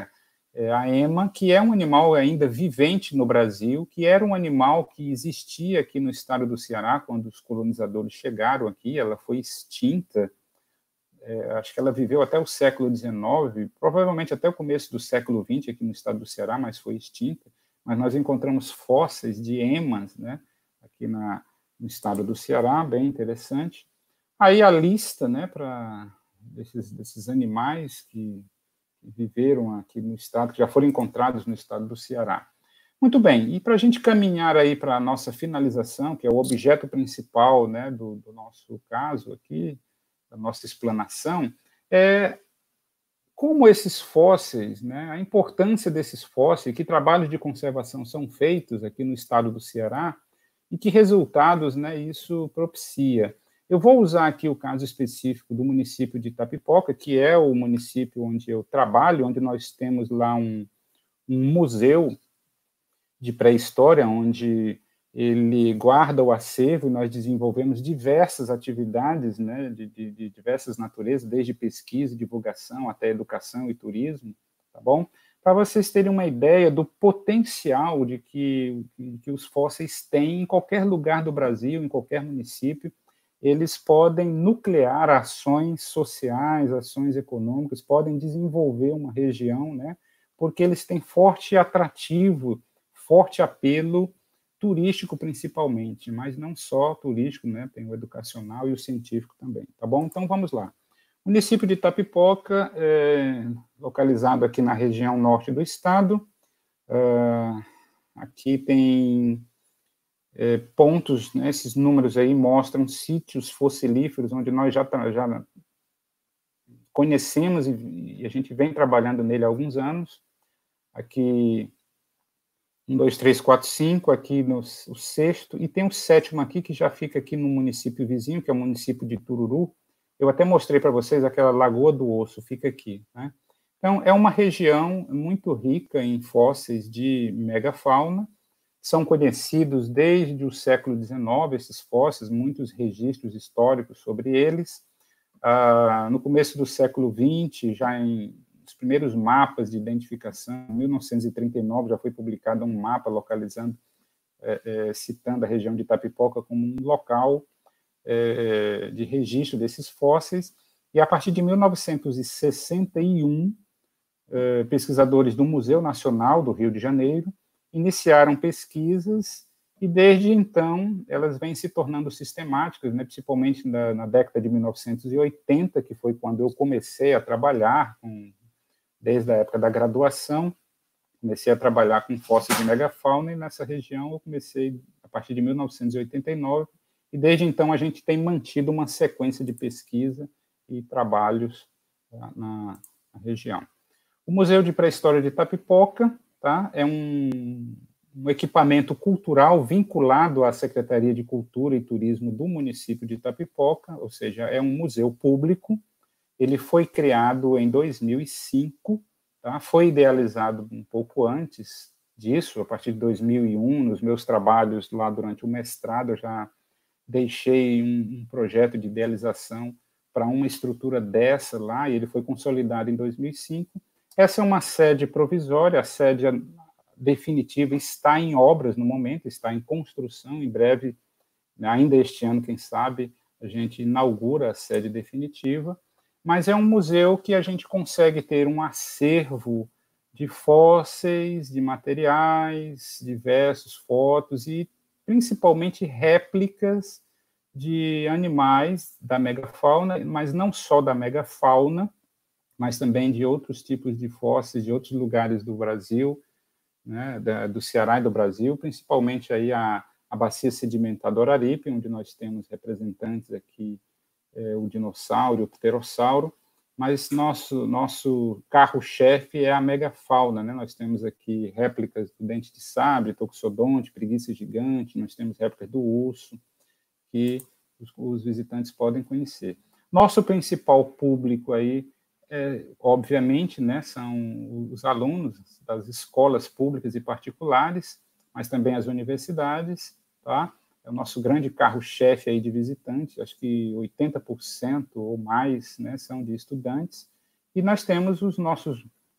a ema, que é um animal ainda vivente no Brasil, que era um animal que existia aqui no estado do Ceará quando os colonizadores chegaram aqui. Ela foi extinta, acho que ela viveu até o século XIX, provavelmente até o começo do século XX aqui no estado do Ceará, mas foi extinta. Mas nós encontramos fósseis de emas, né, aqui no estado do Ceará, bem interessante. Aí a lista, né, desses animais que viveram aqui no estado, que já foram encontrados no estado do Ceará. Muito bem, e para a gente caminhar aí para a nossa finalização, que é o objeto principal, né, do nosso caso aqui, da nossa explanação, como esses fósseis, né, a importância desses fósseis, que trabalhos de conservação são feitos aqui no estado do Ceará e que resultados, né, isso propicia. Eu vou usar aqui o caso específico do município de Itapipoca, que é o município onde eu trabalho, onde nós temos lá um museu de pré-história, onde ele guarda o acervo, e nós desenvolvemos diversas atividades, né, de diversas naturezas, desde pesquisa, divulgação, até educação e turismo, tá bom? Para vocês terem uma ideia do potencial de que os fósseis têm em qualquer lugar do Brasil, em qualquer município, eles podem nuclear ações sociais, ações econômicas, podem desenvolver uma região, né, porque eles têm forte atrativo, forte apelo turístico principalmente, mas não só turístico, né? Tem o educacional e o científico também, tá bom? Então vamos lá. O município de Itapipoca é localizado aqui na região norte do estado. Aqui tem pontos, né? Esses números aí mostram sítios fossilíferos onde nós já conhecemos e a gente vem trabalhando nele há alguns anos. Aqui 1, 2, 3, 4, 5, aqui o sexto, e tem o sétimo aqui, que já fica aqui no município vizinho, que é o município de Tururu. Eu até mostrei para vocês aquela Lagoa do Osso, fica aqui, né? Então, é uma região muito rica em fósseis de megafauna, são conhecidos desde o século XIX, esses fósseis, muitos registros históricos sobre eles. No começo do século XX, já os primeiros mapas de identificação, em 1939 já foi publicado um mapa localizando, citando a região de Itapipoca como um local de registro desses fósseis, e a partir de 1961, pesquisadores do Museu Nacional do Rio de Janeiro iniciaram pesquisas, e desde então elas vêm se tornando sistemáticas, né, principalmente na década de 1980, que foi quando eu comecei a trabalhar desde a época da graduação, comecei a trabalhar com fósseis de megafauna, e nessa região eu comecei a partir de 1989, e desde então a gente tem mantido uma sequência de pesquisa e trabalhos na região. O Museu de Pré-História de Itapipoca, tá, é um equipamento cultural vinculado à Secretaria de Cultura e Turismo do município de Itapipoca, ou seja, é um museu público. Ele foi criado em 2005, tá? Foi idealizado um pouco antes disso, a partir de 2001, nos meus trabalhos lá durante o mestrado, eu já deixei um projeto de idealização para uma estrutura dessa lá, e ele foi consolidado em 2005. Essa é uma sede provisória, a sede definitiva está em obras no momento, está em construção, em breve, ainda este ano, quem sabe, a gente inaugura a sede definitiva, mas é um museu que a gente consegue ter um acervo de fósseis, de materiais, diversos fotos e principalmente réplicas de animais da megafauna, mas não só da megafauna, mas também de outros tipos de fósseis de outros lugares do Brasil, né, do Ceará e do Brasil, principalmente aí a bacia sedimentar do Araripe, onde nós temos representantes aqui, o dinossauro, o pterossauro, mas nosso carro-chefe é a megafauna, né? Nós temos aqui réplicas do dente de sabre, toxodonte, preguiça gigante, nós temos réplicas do urso, que os visitantes podem conhecer. Nosso principal público aí, obviamente, né, são os alunos das escolas públicas e particulares, mas também as universidades, tá? É o nosso grande carro-chefe aí de visitantes, acho que 80% ou mais, né, são de estudantes, e nós temos os nossos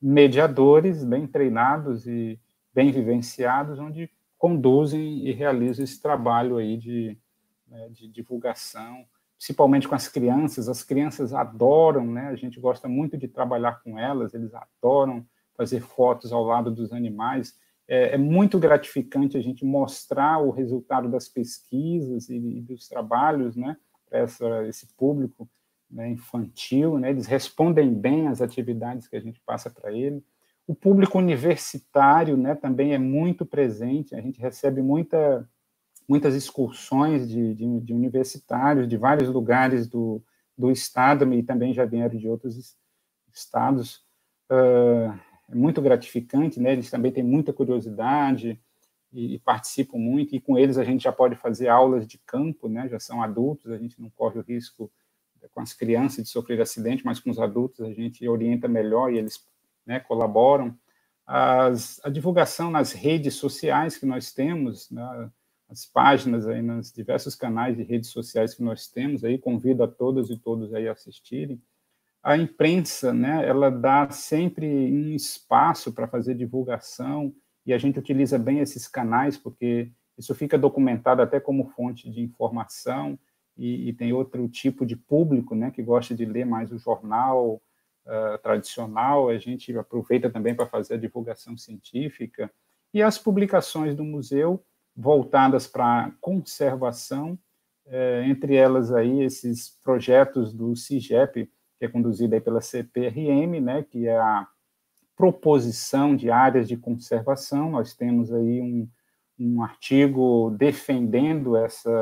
mediadores bem treinados e bem vivenciados, onde conduzem e realizam esse trabalho aí de divulgação, principalmente com as crianças adoram, né? A gente gosta muito de trabalhar com elas, eles adoram fazer fotos ao lado dos animais. É muito gratificante a gente mostrar o resultado das pesquisas e dos trabalhos, né, para esse público, né, infantil, né? Eles respondem bem às atividades que a gente passa para ele. O público universitário, né, também é muito presente, a gente recebe muitas excursões de universitários de vários lugares do estado, e também já vieram de outros estados. É muito gratificante, né? Eles também têm muita curiosidade e participam muito, e com eles a gente já pode fazer aulas de campo, né? Já são adultos, a gente não corre o risco com as crianças de sofrer acidente, mas com os adultos a gente orienta melhor e eles, né, colaboram. A divulgação nas redes sociais que nós temos, né, as páginas aí nos diversos canais de redes sociais que nós temos, aí convido a todas e todos aí a assistirem. A imprensa, né, ela dá sempre um espaço para fazer divulgação, e a gente utiliza bem esses canais, porque isso fica documentado até como fonte de informação, e tem outro tipo de público, né, que gosta de ler mais o jornal tradicional, a gente aproveita também para fazer a divulgação científica, e as publicações do museu voltadas para a conservação, entre elas aí esses projetos do CIGEP, que é conduzido aí pela CPRM, né, que é a proposição de áreas de conservação. Nós temos aí um artigo defendendo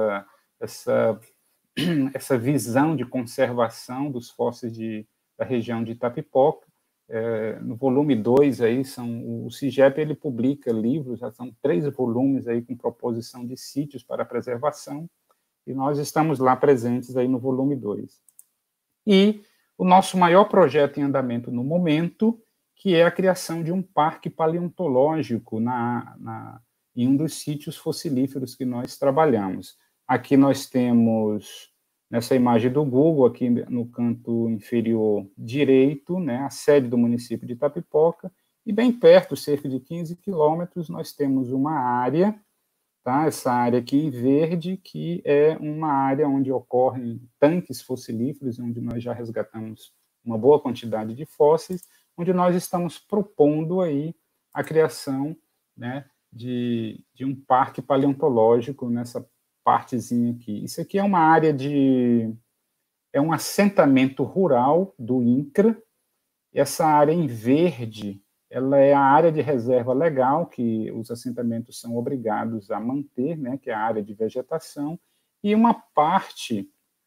essa visão de conservação dos fósseis da região de Itapipoca. No volume 2, aí, o CIGEP ele publica livros, já são 3 volumes aí com proposição de sítios para preservação, e nós estamos lá presentes aí no volume 2. E o nosso maior projeto em andamento no momento, que é a criação de um parque paleontológico em um dos sítios fossilíferos que nós trabalhamos. Aqui nós temos, nessa imagem do Google, aqui no canto inferior direito, né, a sede do município de Itapipoca, e bem perto, cerca de 15 quilômetros, nós temos uma área, tá? Essa área aqui em verde, que é uma área onde ocorrem tanques fossilíferos, onde nós já resgatamos uma boa quantidade de fósseis, onde nós estamos propondo aí a criação, né, de um parque paleontológico nessa partezinha aqui. Isso aqui é uma área é um assentamento rural do INCRA. Essa área em verde, ela é a área de reserva legal que os assentamentos são obrigados a manter, né, que é a área de vegetação, e uma parte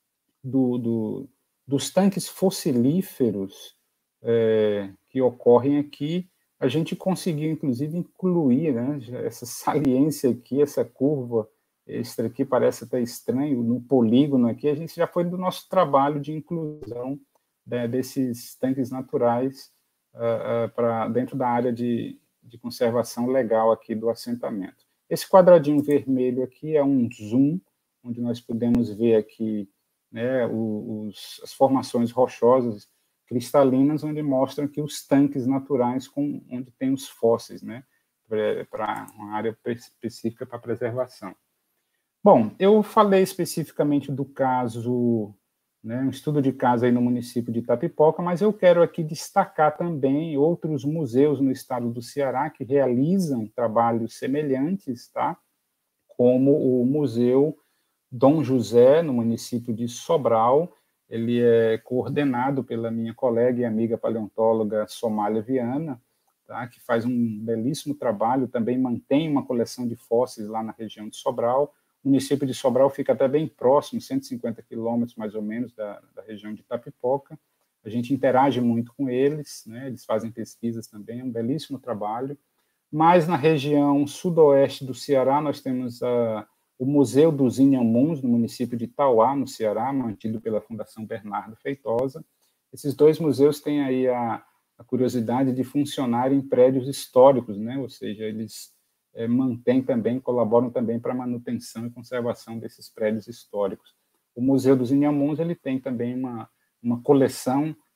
dos tanques fossilíferos que ocorrem aqui, a gente conseguiu, inclusive, incluir, né, essa saliência aqui, essa curva extra aqui, parece até estranho, no polígono aqui, a gente já foi do nosso trabalho de inclusão, né, desses tanques naturais para dentro da área de conservação legal aqui do assentamento. Esse quadradinho vermelho aqui é um zoom, onde nós podemos ver aqui, né, as formações rochosas cristalinas, onde mostram que os tanques naturais onde tem os fósseis, né, para uma área específica para preservação. Bom, eu falei especificamente do caso, né, um estudo de caso aí no município de Itapipoca, mas eu quero aqui destacar também outros museus no estado do Ceará que realizam trabalhos semelhantes, tá? Como o Museu Dom José, no município de Sobral. Ele é coordenado pela minha colega e amiga paleontóloga Somália Viana, tá? Que faz um belíssimo trabalho, também mantém uma coleção de fósseis lá na região de Sobral. O município de Sobral fica até bem próximo, 150 quilômetros mais ou menos da região de Itapipoca. A gente interage muito com eles, né? Eles fazem pesquisas também, é um belíssimo trabalho. Mas na região sudoeste do Ceará, nós temos o Museu dos Inhamuns, no município de Itauá, no Ceará, mantido pela Fundação Bernardo Feitosa. Esses dois museus têm aí a curiosidade de funcionar em prédios históricos, né? Ou seja, eles mantêm também, colaboram também para a manutenção e conservação desses prédios históricos. O Museu dos Inhamuns ele tem também uma coleção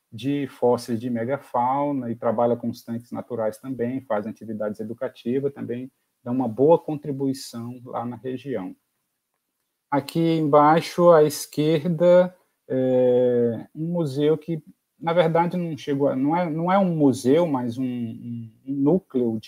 de fósseis de megafauna e trabalha com os tanques naturais também, faz atividades educativas, também dá uma boa contribuição lá na região. Aqui embaixo, à esquerda, um museu que, na verdade, não é um museu, mas um núcleo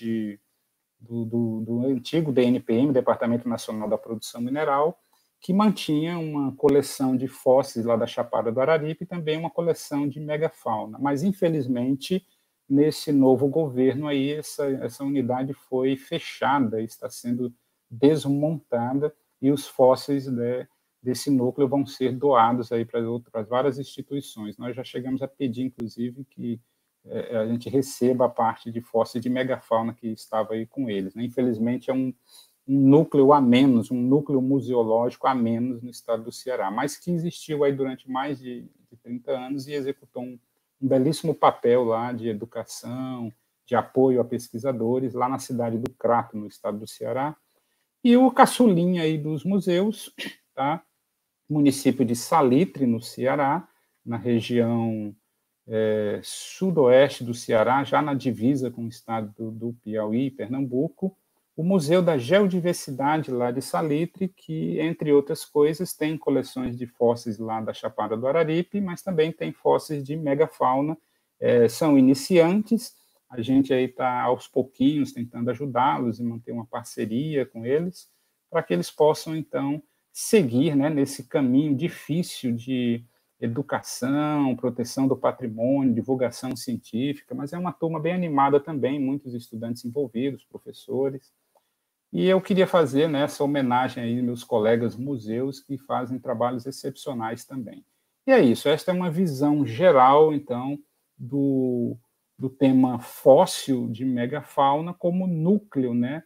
do antigo DNPM, Departamento Nacional da Produção Mineral, que mantinha uma coleção de fósseis lá da Chapada do Araripe e também uma coleção de megafauna. Mas, infelizmente, nesse novo governo aí, essa unidade foi fechada, está sendo desmontada, e os fósseis, né, desse núcleo vão ser doados aí para várias instituições. Nós já chegamos a pedir, inclusive, que a gente receba a parte de fósseis de megafauna que estava aí com eles, né? Infelizmente, é um núcleo a menos, um núcleo museológico a menos no estado do Ceará, mas que existiu aí durante mais de 30 anos e executou um belíssimo papel lá de educação, de apoio a pesquisadores, lá na cidade do Crato, no estado do Ceará. E o caçulinha aí dos museus, tá? Município de Salitre, no Ceará, na região sudoeste do Ceará, já na divisa com o estado do Piauí e Pernambuco, o Museu da Geodiversidade lá de Salitre, que, entre outras coisas, tem coleções de fósseis lá da Chapada do Araripe, mas também tem fósseis de megafauna, são iniciantes. A gente aí está, aos pouquinhos, tentando ajudá-los e manter uma parceria com eles, para que eles possam, então, seguir, né, nesse caminho difícil de educação, proteção do patrimônio, divulgação científica, mas é uma turma bem animada também, muitos estudantes envolvidos, professores. E eu queria fazer, né, essa homenagem aí aos meus colegas museus que fazem trabalhos excepcionais também. E é isso, esta é uma visão geral, então, do tema fóssil de megafauna como núcleo, né,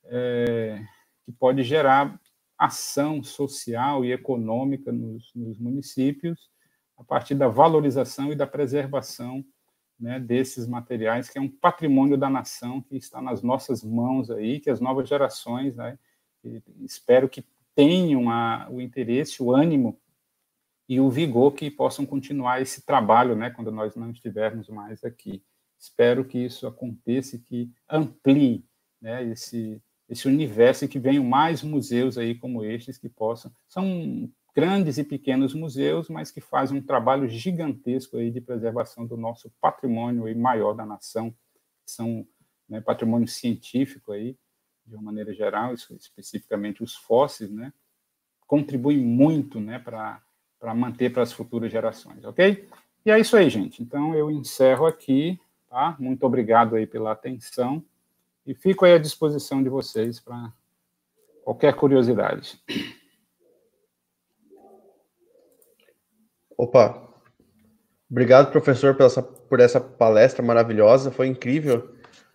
que pode gerar ação social e econômica nos municípios a partir da valorização e da preservação, né, desses materiais, que é um patrimônio da nação que está nas nossas mãos aí, que as novas gerações, né, espero que tenham o interesse, o ânimo e o vigor que possam continuar esse trabalho, né, quando nós não estivermos mais aqui. Espero que isso aconteça e que amplie, né, esse universo e que venham mais museus aí como estes que possam... São grandes e pequenos museus, mas que fazem um trabalho gigantesco aí de preservação do nosso patrimônio aí maior da nação, que são, né, patrimônio científico aí, de uma maneira geral, especificamente os fósseis, né, contribuem muito, né, para manter para as futuras gerações, ok? E é isso aí, gente. Então, eu encerro aqui, tá? Muito obrigado aí pela atenção e fico aí à disposição de vocês para qualquer curiosidade. Opa, obrigado, professor, por essa palestra maravilhosa, foi incrível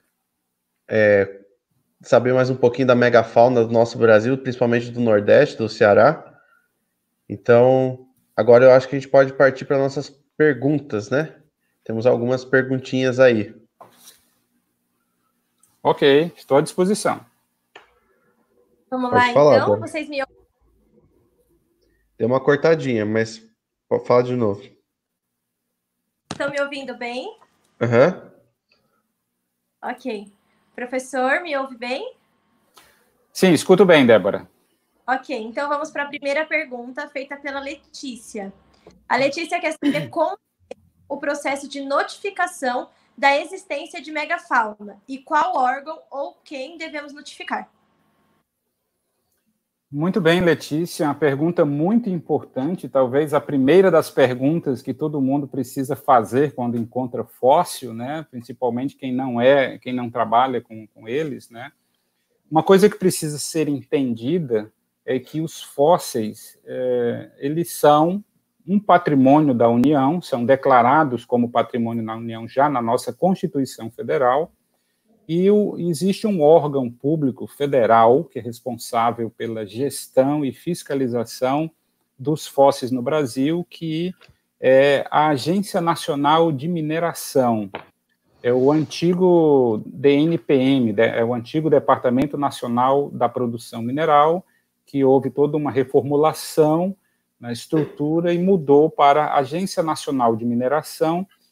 saber mais um pouquinho da megafauna do nosso Brasil, principalmente do Nordeste, do Ceará. Então, agora eu acho que a gente pode partir para nossas perguntas, né? Temos algumas perguntinhas aí. Ok, estou à disposição. Vamos Pode lá, falar, então. Débora. Vocês me Deu uma cortadinha, mas pode falar de novo. estão me ouvindo bem? Aham. Ok. Professor, me ouve bem? Sim, escuto bem, Débora. Ok, então vamos para a primeira pergunta feita pela Letícia. A Letícia quer saber como o processo de notificação da existência de megafauna e qual órgão ou quem devemos notificar. Muito bem, Letícia, uma pergunta muito importante, talvez a primeira das perguntas que todo mundo precisa fazer quando encontra fóssil, né? Principalmente quem não trabalha com eles, né? Uma coisa que precisa ser entendida é que os fósseis, eles são um patrimônio da União, são declarados como patrimônio da União já na nossa Constituição Federal, e existe um órgão público federal que é responsável pela gestão e fiscalização dos fósseis no Brasil, que é a Agência Nacional de Mineração. É o antigo DNPM, é o antigo Departamento Nacional da Produção Mineral, que houve toda uma reformulação na estrutura e mudou para a Agência Nacional de Mineração,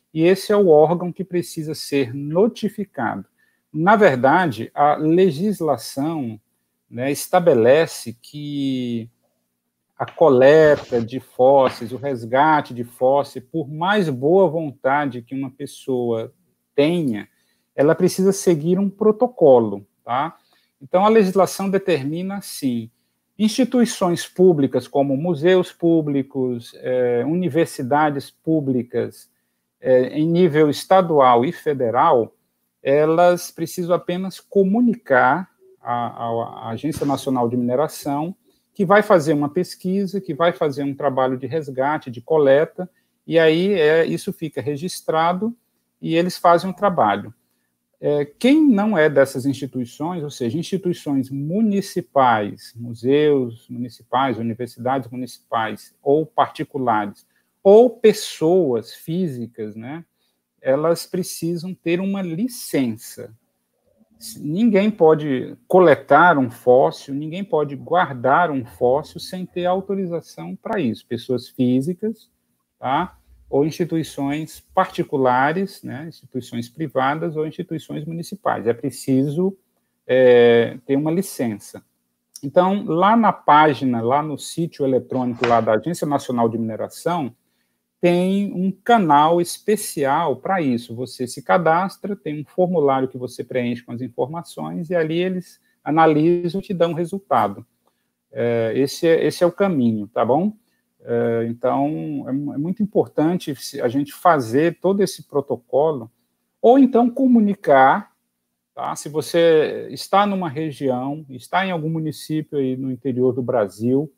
e esse é o órgão que precisa ser notificado. Na verdade, a legislação, né, estabelece que a coleta de fósseis, o resgate de fósseis, por mais boa vontade que uma pessoa tenha, ela precisa seguir um protocolo, tá? Então, a legislação determina, assim, instituições públicas, como museus públicos, universidades públicas, em nível estadual e federal, elas precisam apenas comunicar à Agência Nacional de Mineração que vai fazer uma pesquisa, que vai fazer um trabalho de resgate, de coleta, e aí isso fica registrado e eles fazem um trabalho. Quem não é dessas instituições, ou seja, instituições municipais, museus municipais, universidades municipais ou particulares, ou pessoas físicas, né, elas precisam ter uma licença. Ninguém pode coletar um fóssil, ninguém pode guardar um fóssil sem ter autorização para isso. Pessoas físicas, tá? Ou instituições particulares, né? Instituições privadas ou instituições municipais. É preciso ter uma licença. Então, lá na página, lá no sítio eletrônico lá da Agência Nacional de Mineração, tem um canal especial para isso. Você se cadastra, tem um formulário que você preenche com as informações e ali eles analisam e te dão um resultado. Esse é o caminho, tá bom? Então, é muito importante a gente fazer todo esse protocolo, ou então comunicar, tá? Se você está numa região, está em algum município aí no interior do Brasil,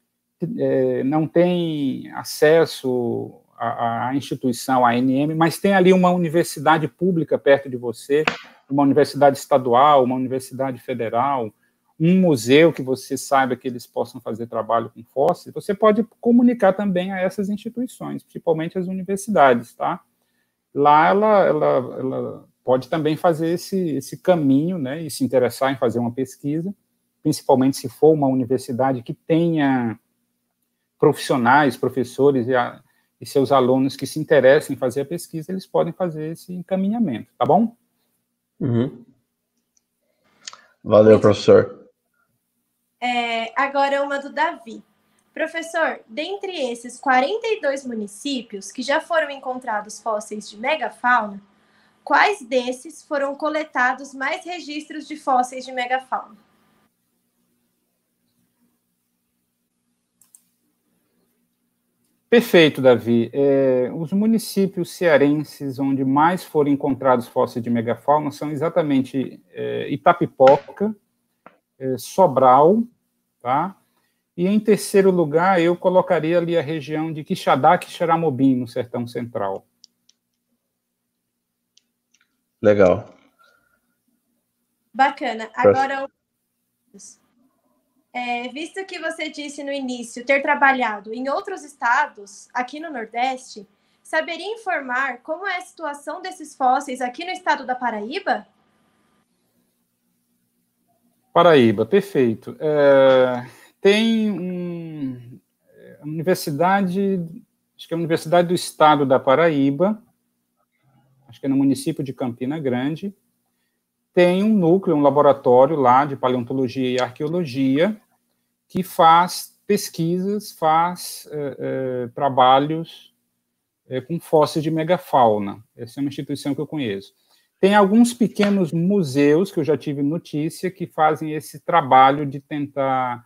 não tem acesso à instituição, à ANM, mas tem ali uma universidade pública perto de você, uma universidade estadual, uma universidade federal, um museu que você saiba que eles possam fazer trabalho com fósseis, você pode comunicar também a essas instituições, principalmente as universidades, tá? Lá ela pode também fazer esse caminho, né, e se interessar em fazer uma pesquisa, principalmente se for uma universidade que tenha profissionais, professores e seus alunos que se interessem em fazer a pesquisa, eles podem fazer esse encaminhamento, tá bom? Uhum. Valeu, professor. Agora uma do Davi. Professor, dentre esses 42 municípios que já foram encontrados fósseis de megafauna, quais desses foram coletados mais registros de fósseis de megafauna? Perfeito, Davi. Os municípios cearenses onde mais foram encontrados fósseis de megafauna são exatamente Itapipoca, Sobral, tá? E em terceiro lugar eu colocaria ali a região de Quixadá, Quixeramobim, no Sertão Central. Legal. Bacana. Agora, visto que você disse no início ter trabalhado em outros estados, aqui no Nordeste, saberia informar como é a situação desses fósseis aqui no estado da Paraíba? Paraíba, perfeito. Tem a universidade, acho que é a Universidade do Estado da Paraíba, acho que é no município de Campina Grande, tem um núcleo, um laboratório lá de paleontologia e arqueologia que faz pesquisas, faz trabalhos com fósseis de megafauna. Essa é uma instituição que eu conheço. Tem alguns pequenos museus que eu já tive notícia que fazem esse trabalho de tentar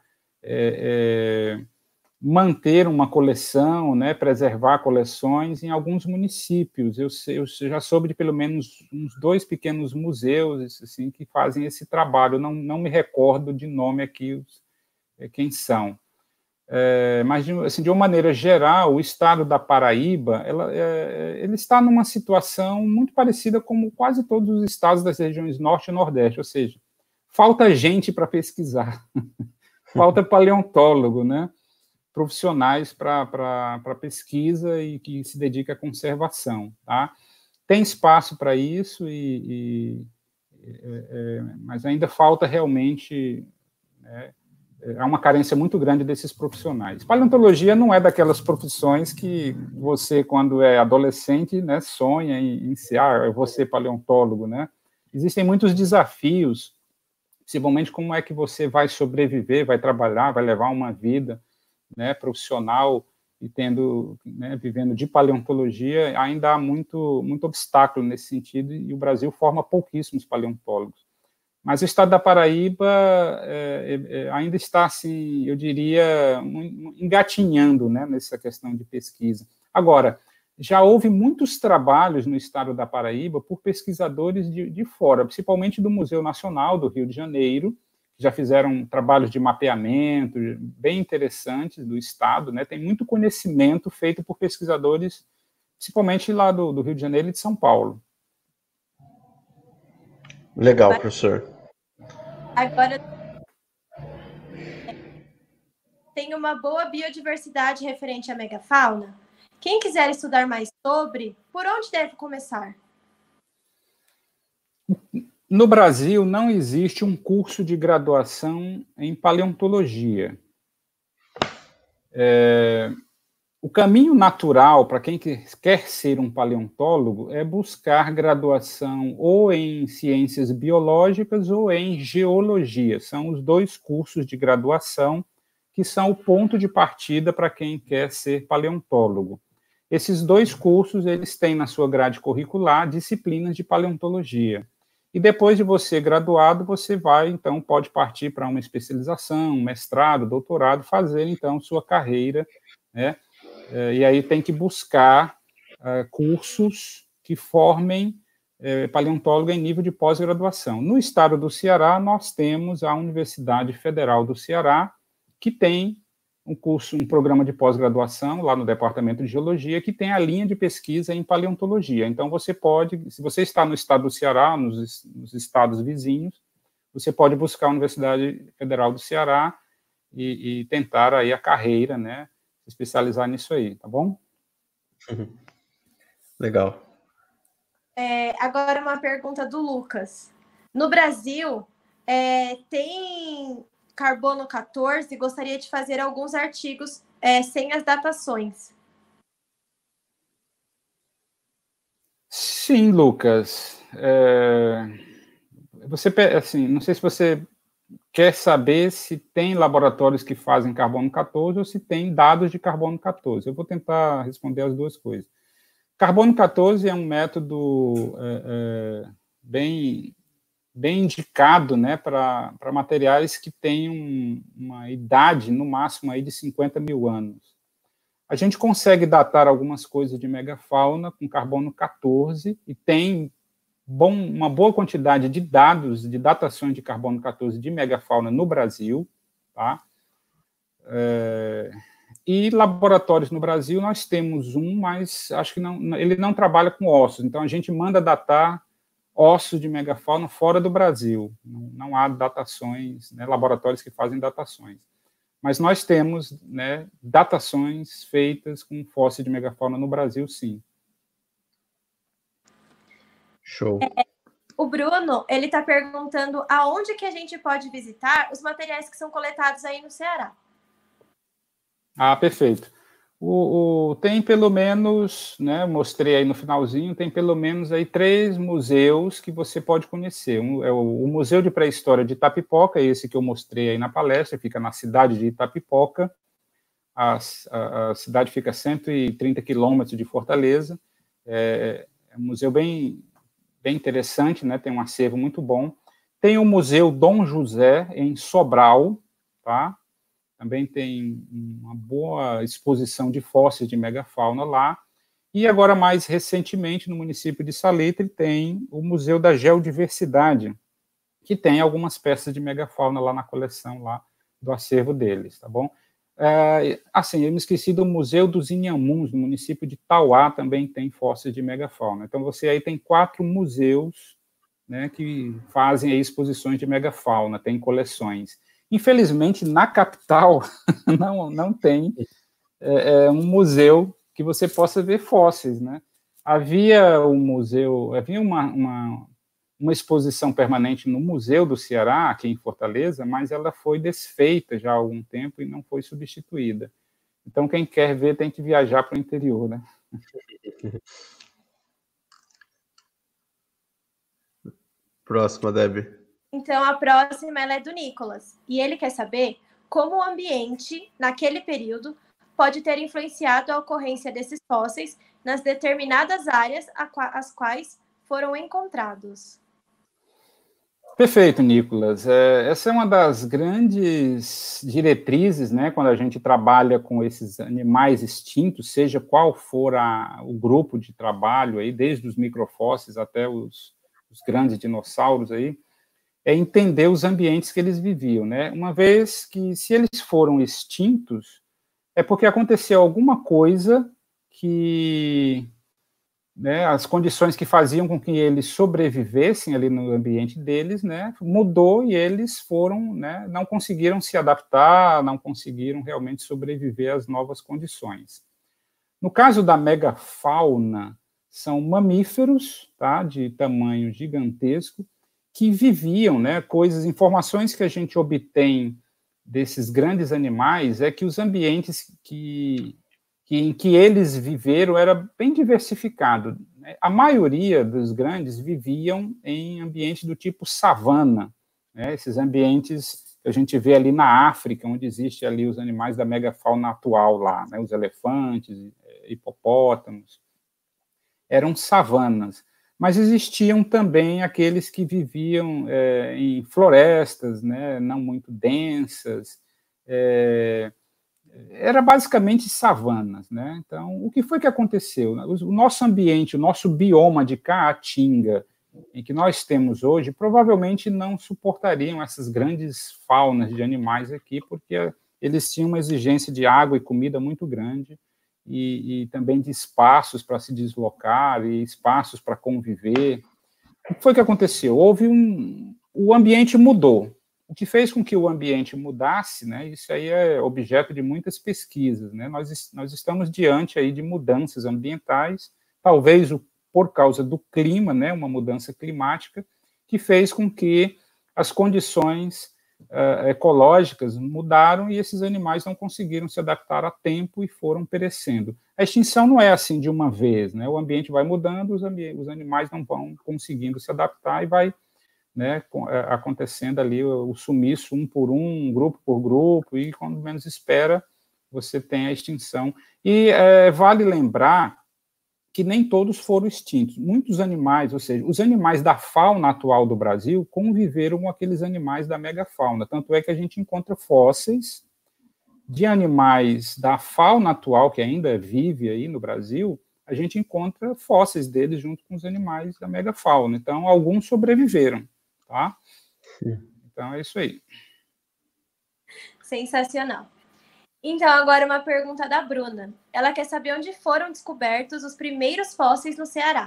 manter uma coleção, né, preservar coleções em alguns municípios. Eu já soube de pelo menos uns 2 pequenos museus assim, que fazem esse trabalho. Não me recordo de nome aqui quem são. Mas, assim, de uma maneira geral, o estado da Paraíba ele está numa situação muito parecida como quase todos os estados das regiões Norte e Nordeste, ou seja, falta gente para pesquisar, falta paleontólogo, né? Profissionais para pesquisa e que se dedica à conservação. Tá? Tem espaço para isso, mas ainda falta realmente, né, há uma carência muito grande desses profissionais. Paleontologia não é daquelas profissões que você, quando é adolescente, né, sonha em ser, eu vou ser paleontólogo, né? Existem muitos desafios, principalmente como é que você vai sobreviver, vai trabalhar, vai levar uma vida, né, profissional e né, vivendo de paleontologia. Ainda há muito obstáculo nesse sentido, e o Brasil forma pouquíssimos paleontólogos. Mas o estado da Paraíba ainda está, assim, eu diria, engatinhando, né, nessa questão de pesquisa. Agora, já houve muitos trabalhos no estado da Paraíba por pesquisadores de fora, principalmente do Museu Nacional do Rio de Janeiro, que já fizeram trabalhos de mapeamento bem interessantes do estado, né? Tem muito conhecimento feito por pesquisadores, principalmente lá do Rio de Janeiro e de São Paulo. Legal, professor. Agora, tem uma boa biodiversidade referente à megafauna? Quem quiser estudar mais sobre, por onde deve começar? No Brasil, não existe um curso de graduação em paleontologia. O caminho natural para quem quer ser um paleontólogo é buscar graduação ou em ciências biológicas ou em geologia. São os dois cursos de graduação que são o ponto de partida para quem quer ser paleontólogo. Esses dois cursos, eles têm na sua grade curricular disciplinas de paleontologia. E depois de você graduado, você vai, então, pode partir para uma especialização, um mestrado, doutorado, fazer, então, sua carreira, né? E aí tem que buscar cursos que formem paleontólogo em nível de pós-graduação. No estado do Ceará, nós temos a Universidade Federal do Ceará, que tem um programa de pós-graduação lá no Departamento de Geologia, que tem a linha de pesquisa em paleontologia. Então, você pode, se você está no estado do Ceará, nos estados vizinhos, você pode buscar a Universidade Federal do Ceará e tentar aí a carreira, né, se especializar nisso aí, tá bom? Legal. Agora uma pergunta do Lucas. No Brasil, tem carbono 14, gostaria de fazer alguns artigos sem as datações. Sim, Lucas. Você, assim, não sei se você quer saber se tem laboratórios que fazem carbono 14 ou se tem dados de carbono 14. Eu vou tentar responder as duas coisas. Carbono 14 é um método bem indicado, né, para materiais que têm uma idade, no máximo, aí de 50 mil anos. A gente consegue datar algumas coisas de megafauna com carbono 14 e tem uma boa quantidade de dados, de datações de carbono 14 de megafauna no Brasil, tá? E laboratórios no Brasil, nós temos um, mas acho que ele não trabalha com ossos, então a gente manda datar ossos de megafauna fora do Brasil. Não há datações, né, laboratórios que fazem datações. Mas nós temos, né, datações feitas com fóssil de megafauna no Brasil, sim. Show. O Bruno, ele está perguntando aonde que a gente pode visitar os materiais que são coletados aí no Ceará. Ah, perfeito. Tem pelo menos, né, mostrei aí no finalzinho, tem pelo menos aí 3 museus que você pode conhecer. É o Museu de Pré-História de Itapipoca, esse que eu mostrei aí na palestra, fica na cidade de Itapipoca. A cidade fica a 130 quilômetros de Fortaleza. É um museu bem interessante, né, tem um acervo muito bom. Tem o Museu Dom José, em Sobral, tá? Também tem uma boa exposição de fósseis de megafauna lá. E agora, mais recentemente, no município de Salitre, tem o Museu da Geodiversidade, que tem algumas peças de megafauna lá na coleção lá do acervo deles, tá bom? Assim, eu me esqueci do Museu dos Inhamuns, no município de Tauá, também tem fósseis de megafauna. Então, você aí tem 4 museus, né, que fazem aí exposições de megafauna, tem coleções. Infelizmente, na capital, não tem um museu que você possa ver fósseis, né? Havia um museu, havia um uma exposição permanente no Museu do Ceará, aqui em Fortaleza, mas ela foi desfeita já há algum tempo e não foi substituída. Então, quem quer ver tem que viajar para o interior, né? Próxima, Debbie. Então, a próxima ela é do Nicolas. E ele quer saber como o ambiente, naquele período, pode ter influenciado a ocorrência desses fósseis nas determinadas áreas as quais foram encontrados. Perfeito, Nicolas. Essa é uma das grandes diretrizes, né, quando a gente trabalha com esses animais extintos, seja qual for o grupo de trabalho, aí, desde os microfósseis até os grandes dinossauros, aí, é entender os ambientes que eles viviam, né? Uma vez que, se eles foram extintos, é porque aconteceu alguma coisa que, né, as condições que faziam com que eles sobrevivessem ali no ambiente deles, né, mudou e eles foram, né, não conseguiram se adaptar, não conseguiram realmente sobreviver às novas condições. No caso da megafauna, são mamíferos, tá, de tamanho gigantesco, que viviam, né, informações que a gente obtém desses grandes animais é que os ambientes em que eles viveram era bem diversificado. A maioria dos grandes viviam em ambientes do tipo savana, né, esses ambientes que a gente vê ali na África, onde existe ali os animais da megafauna atual lá, né, os elefantes, hipopótamos, eram savanas. Mas existiam também aqueles que viviam em florestas, né, não muito densas, era basicamente savanas, né? Então, o que foi que aconteceu? O nosso ambiente, o nosso bioma de Caatinga, em que nós temos hoje, provavelmente não suportariam essas grandes faunas de animais aqui, porque eles tinham uma exigência de água e comida muito grande, e também de espaços para se deslocar e espaços para conviver. O que foi que aconteceu? O ambiente mudou. O que fez com que o ambiente mudasse, né, isso aí é objeto de muitas pesquisas, né, nós estamos diante aí de mudanças ambientais, talvez por causa do clima, né, uma mudança climática, que fez com que as condições ecológicas mudaram e esses animais não conseguiram se adaptar a tempo e foram perecendo. A extinção não é assim de uma vez, né? O ambiente vai mudando, os animais não vão conseguindo se adaptar e vai, né, acontecendo ali o sumiço um por um, grupo por grupo, e quando menos espera, você tem a extinção. E vale lembrar que nem todos foram extintos. Muitos animais, ou seja, os animais da fauna atual do Brasil conviveram com aqueles animais da megafauna. Tanto é que a gente encontra fósseis de animais da fauna atual, que ainda vive aí no Brasil, a gente encontra fósseis deles junto com os animais da megafauna. Então, alguns sobreviveram, tá? Então, é isso aí. Sensacional. Então, agora uma pergunta da Bruna. Ela quer saber onde foram descobertos os primeiros fósseis no Ceará.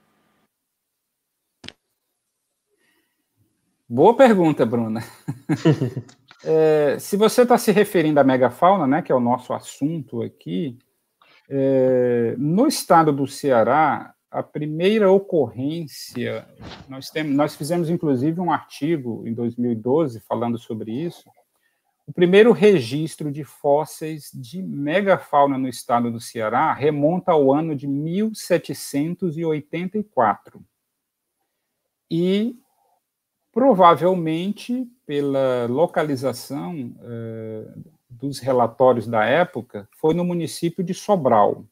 Boa pergunta, Bruna. Se você está se referindo à megafauna, né, que é o nosso assunto aqui, no estado do Ceará, a primeira ocorrência, nós fizemos inclusive um artigo em 2012 falando sobre isso. O primeiro registro de fósseis de megafauna no estado do Ceará remonta ao ano de 1784. E, provavelmente, pela localização dos relatórios da época, foi no município de Sobral.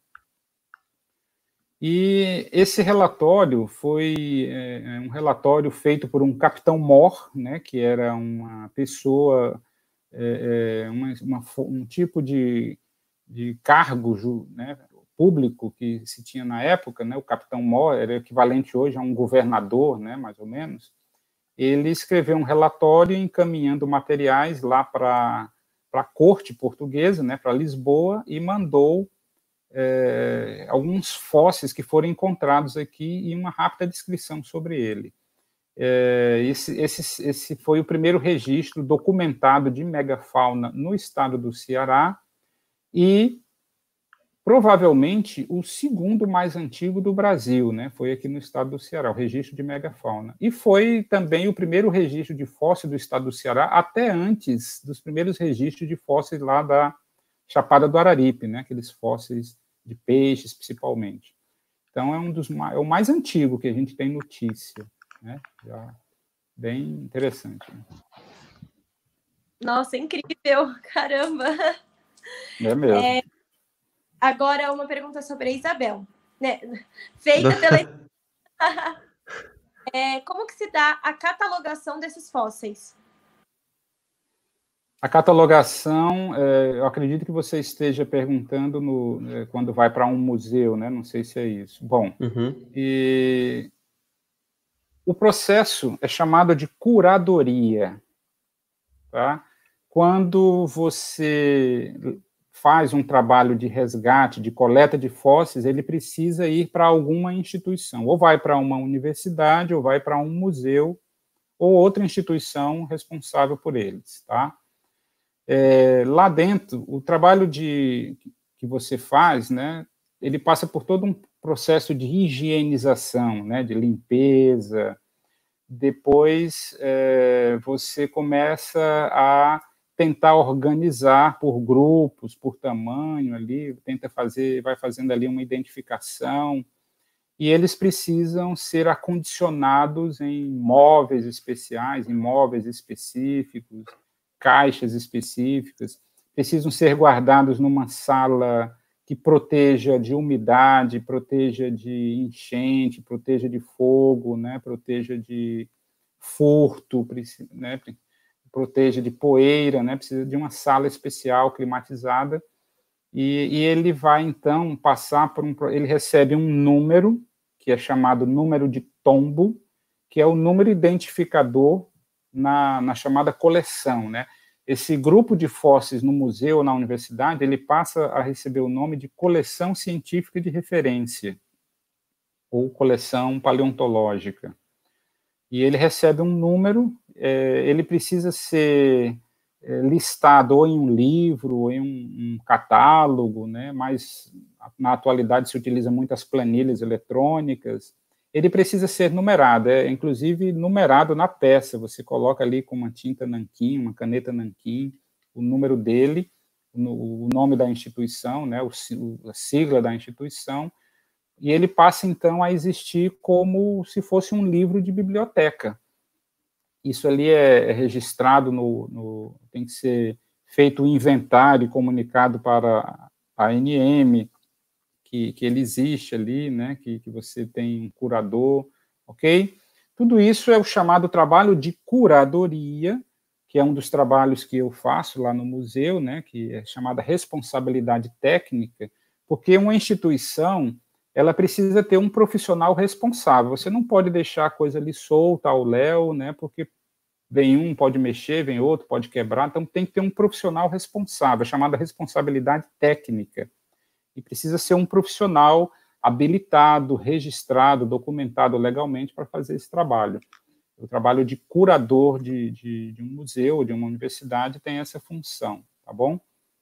E esse relatório foi um relatório feito por um capitão Mor, né, que era uma pessoa... um tipo de cargo, né, público que se tinha na época, né, o capitão Mor era equivalente hoje a um governador, né, mais ou menos. Ele escreveu um relatório encaminhando materiais lá para a corte portuguesa, né, para Lisboa, e mandou alguns fósseis que foram encontrados aqui e uma rápida descrição sobre ele. Esse foi o primeiro registro documentado de megafauna no estado do Ceará, e provavelmente o segundo mais antigo do Brasil, né? Foi aqui no estado do Ceará, o registro de megafauna. E foi também o primeiro registro de fóssil do estado do Ceará, até antes dos primeiros registros de fósseis lá da Chapada do Araripe, né? Aqueles fósseis de peixes, principalmente. Então, é o mais antigo que a gente tem notícia, né? Já bem interessante. Nossa, incrível! Caramba! É mesmo. Agora, uma pergunta sobre a Isabel. Né? Feita pela... como que se dá a catalogação desses fósseis? A catalogação, eu acredito que você esteja perguntando quando vai para um museu, né? Não sei se é isso. Bom, e o processo é chamado de curadoria, tá? Quando você faz um trabalho de resgate, de coleta de fósseis, ele precisa ir para alguma instituição, ou vai para uma universidade, ou vai para um museu, ou outra instituição responsável por eles, tá? Lá dentro, o trabalho que você faz, né, ele passa por todo um processo de higienização, né, de limpeza. Depois, você começa a tentar organizar por grupos, por tamanho ali, vai fazendo ali uma identificação, e eles precisam ser acondicionados em móveis especiais, em móveis específicos, caixas específicas, precisam ser guardados numa sala que proteja de umidade, proteja de enchente, proteja de fogo, né, proteja de furto, né, proteja de poeira, né, precisa de uma sala especial climatizada, e ele vai, então, passar ele recebe um número, que é chamado número de tombo, que é o número identificador na chamada coleção, né? Esse grupo de fósseis no museu ou na universidade, ele passa a receber o nome de coleção científica de referência, ou coleção paleontológica. E ele recebe um número, ele precisa ser listado ou em um livro, ou em um catálogo, né? Mas na atualidade se utiliza muitas planilhas eletrônicas. Ele precisa ser numerado, inclusive numerado na peça. Você coloca ali com uma tinta nanquim, uma caneta nanquim, o número dele, o nome da instituição, né? A sigla da instituição, e ele passa, então, a existir como se fosse um livro de biblioteca. Isso ali é registrado tem que ser feito o inventário e comunicado para a ANM, que ele existe ali, né, que você tem um curador, ok? Tudo isso é o chamado trabalho de curadoria, que é um dos trabalhos que eu faço lá no museu, né, que é chamada responsabilidade técnica, porque uma instituição, ela precisa ter um profissional responsável. Você não pode deixar a coisa ali solta ao léu, né, porque vem um, pode mexer, vem outro, pode quebrar, então tem que ter um profissional responsável, chamada responsabilidade técnica. E precisa ser um profissional habilitado, registrado, documentado legalmente para fazer esse trabalho. O trabalho de curador de um museu, de uma universidade, tem essa função, tá bom?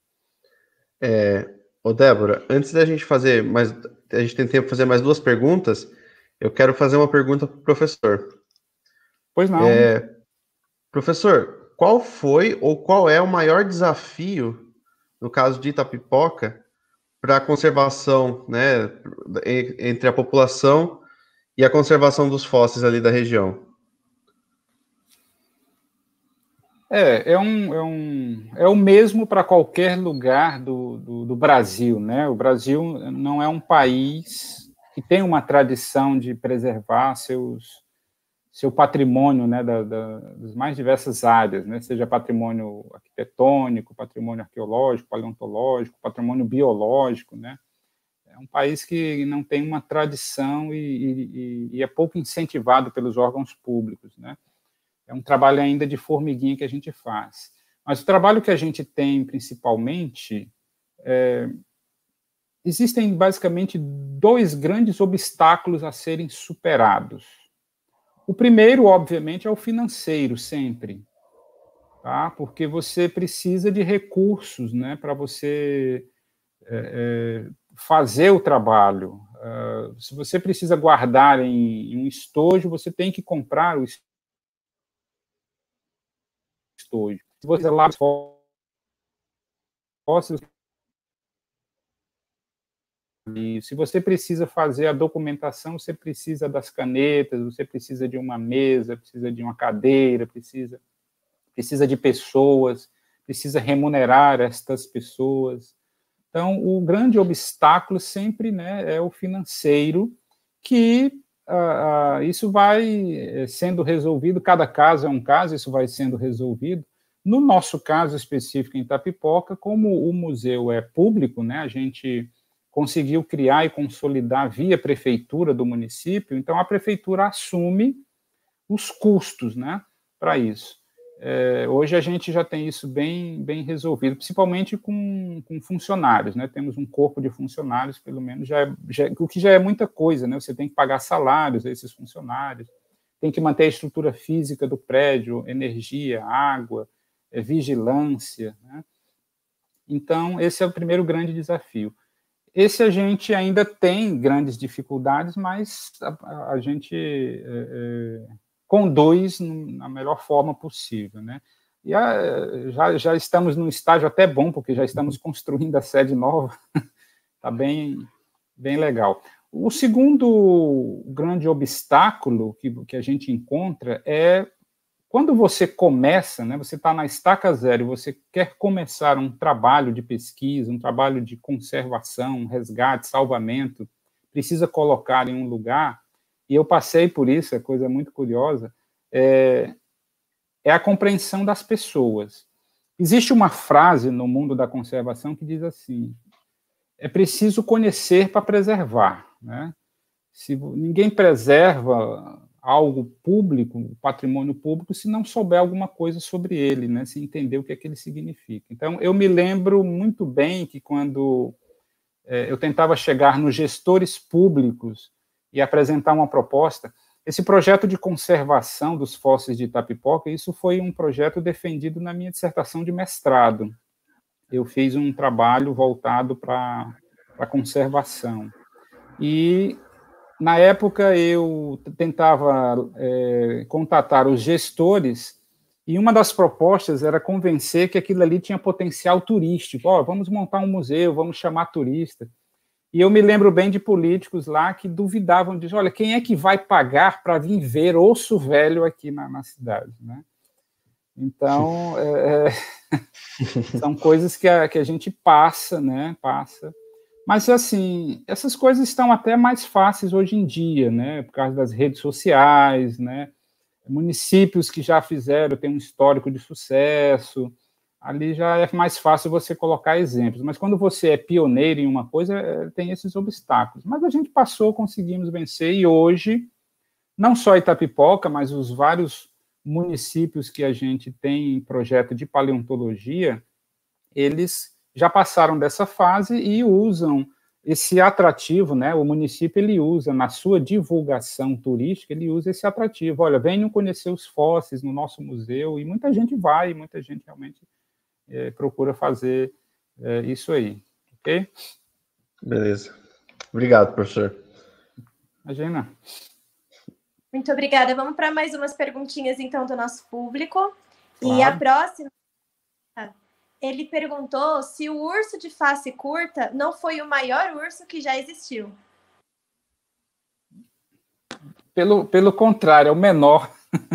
Débora, antes da gente fazer mais, a gente tem tempo para fazer mais duas perguntas, eu quero fazer uma pergunta para o professor. Pois não. Professor, qual foi ou qual é o maior desafio, no caso de Itapipoca, para a conservação, né, entre a população e a conservação dos fósseis ali da região? É o mesmo para qualquer lugar do Brasil, né? O Brasil não é um país que tem uma tradição de preservar seu patrimônio, né, das mais diversas áreas, né? Seja patrimônio arquitetônico, patrimônio arqueológico, paleontológico, patrimônio biológico, né? É um país que não tem uma tradição e é pouco incentivado pelos órgãos públicos, né? É um trabalho ainda de formiguinha que a gente faz. Mas o trabalho que a gente tem, principalmente, existem basicamente dois grandes obstáculos a serem superados. O primeiro, obviamente, é o financeiro, sempre, tá? Porque você precisa de recursos, né, para você fazer o trabalho. Se você precisa guardar em um estojo, você tem que comprar o estojo. Se você lava fósseis, e se você precisa fazer a documentação, você precisa das canetas, você precisa de uma mesa, precisa de uma cadeira, precisa de pessoas, precisa remunerar estas pessoas. Então, o grande obstáculo sempre, né, é o financeiro, que isso vai sendo resolvido, cada caso é um caso, isso vai sendo resolvido. No nosso caso específico em Itapipoca, como o museu é público, né, a gente conseguiu criar e consolidar via prefeitura do município, então a prefeitura assume os custos, né, para isso. Hoje a gente já tem isso bem resolvido, principalmente com funcionários, né? Temos um corpo de funcionários, pelo menos, o que já é muita coisa, né? Você tem que pagar salários a esses funcionários, tem que manter a estrutura física do prédio, energia, água, vigilância, né? Então, esse é o primeiro grande desafio. Esse a gente ainda tem grandes dificuldades, mas a gente conduz na melhor forma possível, né? E já estamos num estágio até bom, porque já estamos construindo a sede nova, está bem legal. O segundo grande obstáculo que a gente encontra é quando você começa, né, você está na estaca zero, você quer começar um trabalho de pesquisa, um trabalho de conservação, resgate, salvamento, precisa colocar em um lugar, e eu passei por isso, é coisa muito curiosa, é a compreensão das pessoas. Existe uma frase no mundo da conservação que diz assim: é preciso conhecer para preservar, né? Se ninguém preserva algo público, patrimônio público, se não souber alguma coisa sobre ele, né? Se entender o que é que ele significa. Então, eu me lembro muito bem que quando eu tentava chegar nos gestores públicos e apresentar uma proposta, esse projeto de conservação dos fósseis de Itapipoca, isso foi um projeto defendido na minha dissertação de mestrado. Eu fiz um trabalho voltado para a conservação. E, na época, eu tentava contatar os gestores, e uma das propostas era convencer que aquilo ali tinha potencial turístico. Vamos montar um museu, vamos chamar turista. E eu me lembro bem de políticos lá que duvidavam disso. Olha, quem é que vai pagar para vir ver osso velho aqui na cidade, né? Então, são coisas que a gente passa, né? Mas, assim, essas coisas estão até mais fáceis hoje em dia, né? Por causa das redes sociais, né? Municípios que já fizeram, têm um histórico de sucesso, ali já é mais fácil você colocar exemplos. Mas quando você é pioneiro em uma coisa, tem esses obstáculos. Mas a gente passou, conseguimos vencer, e hoje, não só Itapipoca, mas os vários municípios que a gente tem em projeto de paleontologia, eles já passaram dessa fase e usam esse atrativo, né? O município, ele usa, na sua divulgação turística, ele usa esse atrativo. Olha, venham conhecer os fósseis no nosso museu, e muita gente vai, muita gente realmente procura fazer isso aí, ok? Beleza. Obrigado, professor. Imagina. Muito obrigada. Vamos para mais umas perguntinhas, então, do nosso público. Claro. E a próxima, ele perguntou se o urso de face curta não foi o maior urso que já existiu. Pelo contrário, é o menor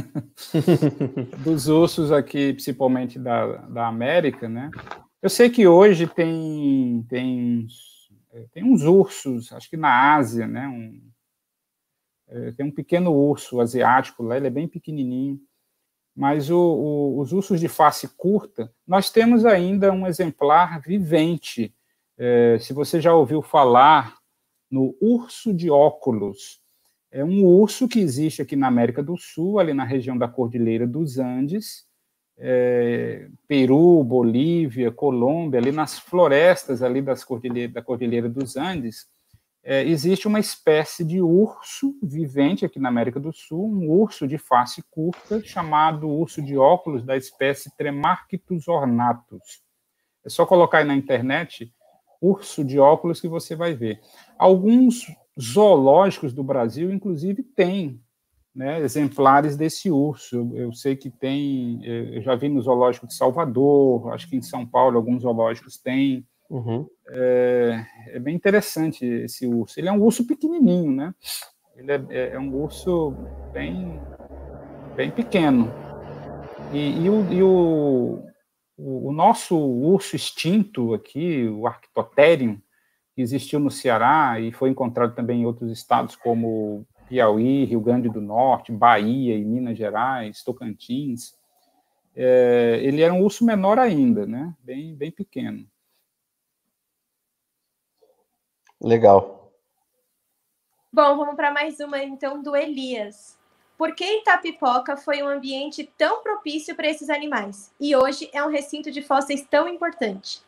dos ursos aqui, principalmente da América, né? Eu sei que hoje tem uns ursos, acho que na Ásia, né? Tem um pequeno urso asiático lá, ele é bem pequenininho, mas os ursos de face curta, nós temos ainda um exemplar vivente. Se você já ouviu falar no urso de óculos, é um urso que existe aqui na América do Sul, ali na região da Cordilheira dos Andes, Peru, Bolívia, Colômbia, ali nas florestas ali da Cordilheira dos Andes, existe uma espécie de urso vivente aqui na América do Sul, um urso de face curta, chamado urso de óculos, da espécie Tremarctos ornatus. É só colocar aí na internet urso de óculos que você vai ver. Alguns zoológicos do Brasil, inclusive, têm, né, exemplares desse urso. Eu sei que tem, eu já vi no zoológico de Salvador, acho que em São Paulo alguns zoológicos têm. Uhum. É bem interessante esse urso. Ele é um urso pequenininho, né? Ele é um urso bem pequeno. O nosso urso extinto aqui, o Arctotherium, que existiu no Ceará e foi encontrado também em outros estados como Piauí, Rio Grande do Norte, Bahia e Minas Gerais, Tocantins, ele era um urso menor ainda, né? Bem pequeno. Legal. Bom, vamos para mais uma, então, do Elias. Por que Itapipoca foi um ambiente tão propício para esses animais? E hoje é um recinto de fósseis tão importante.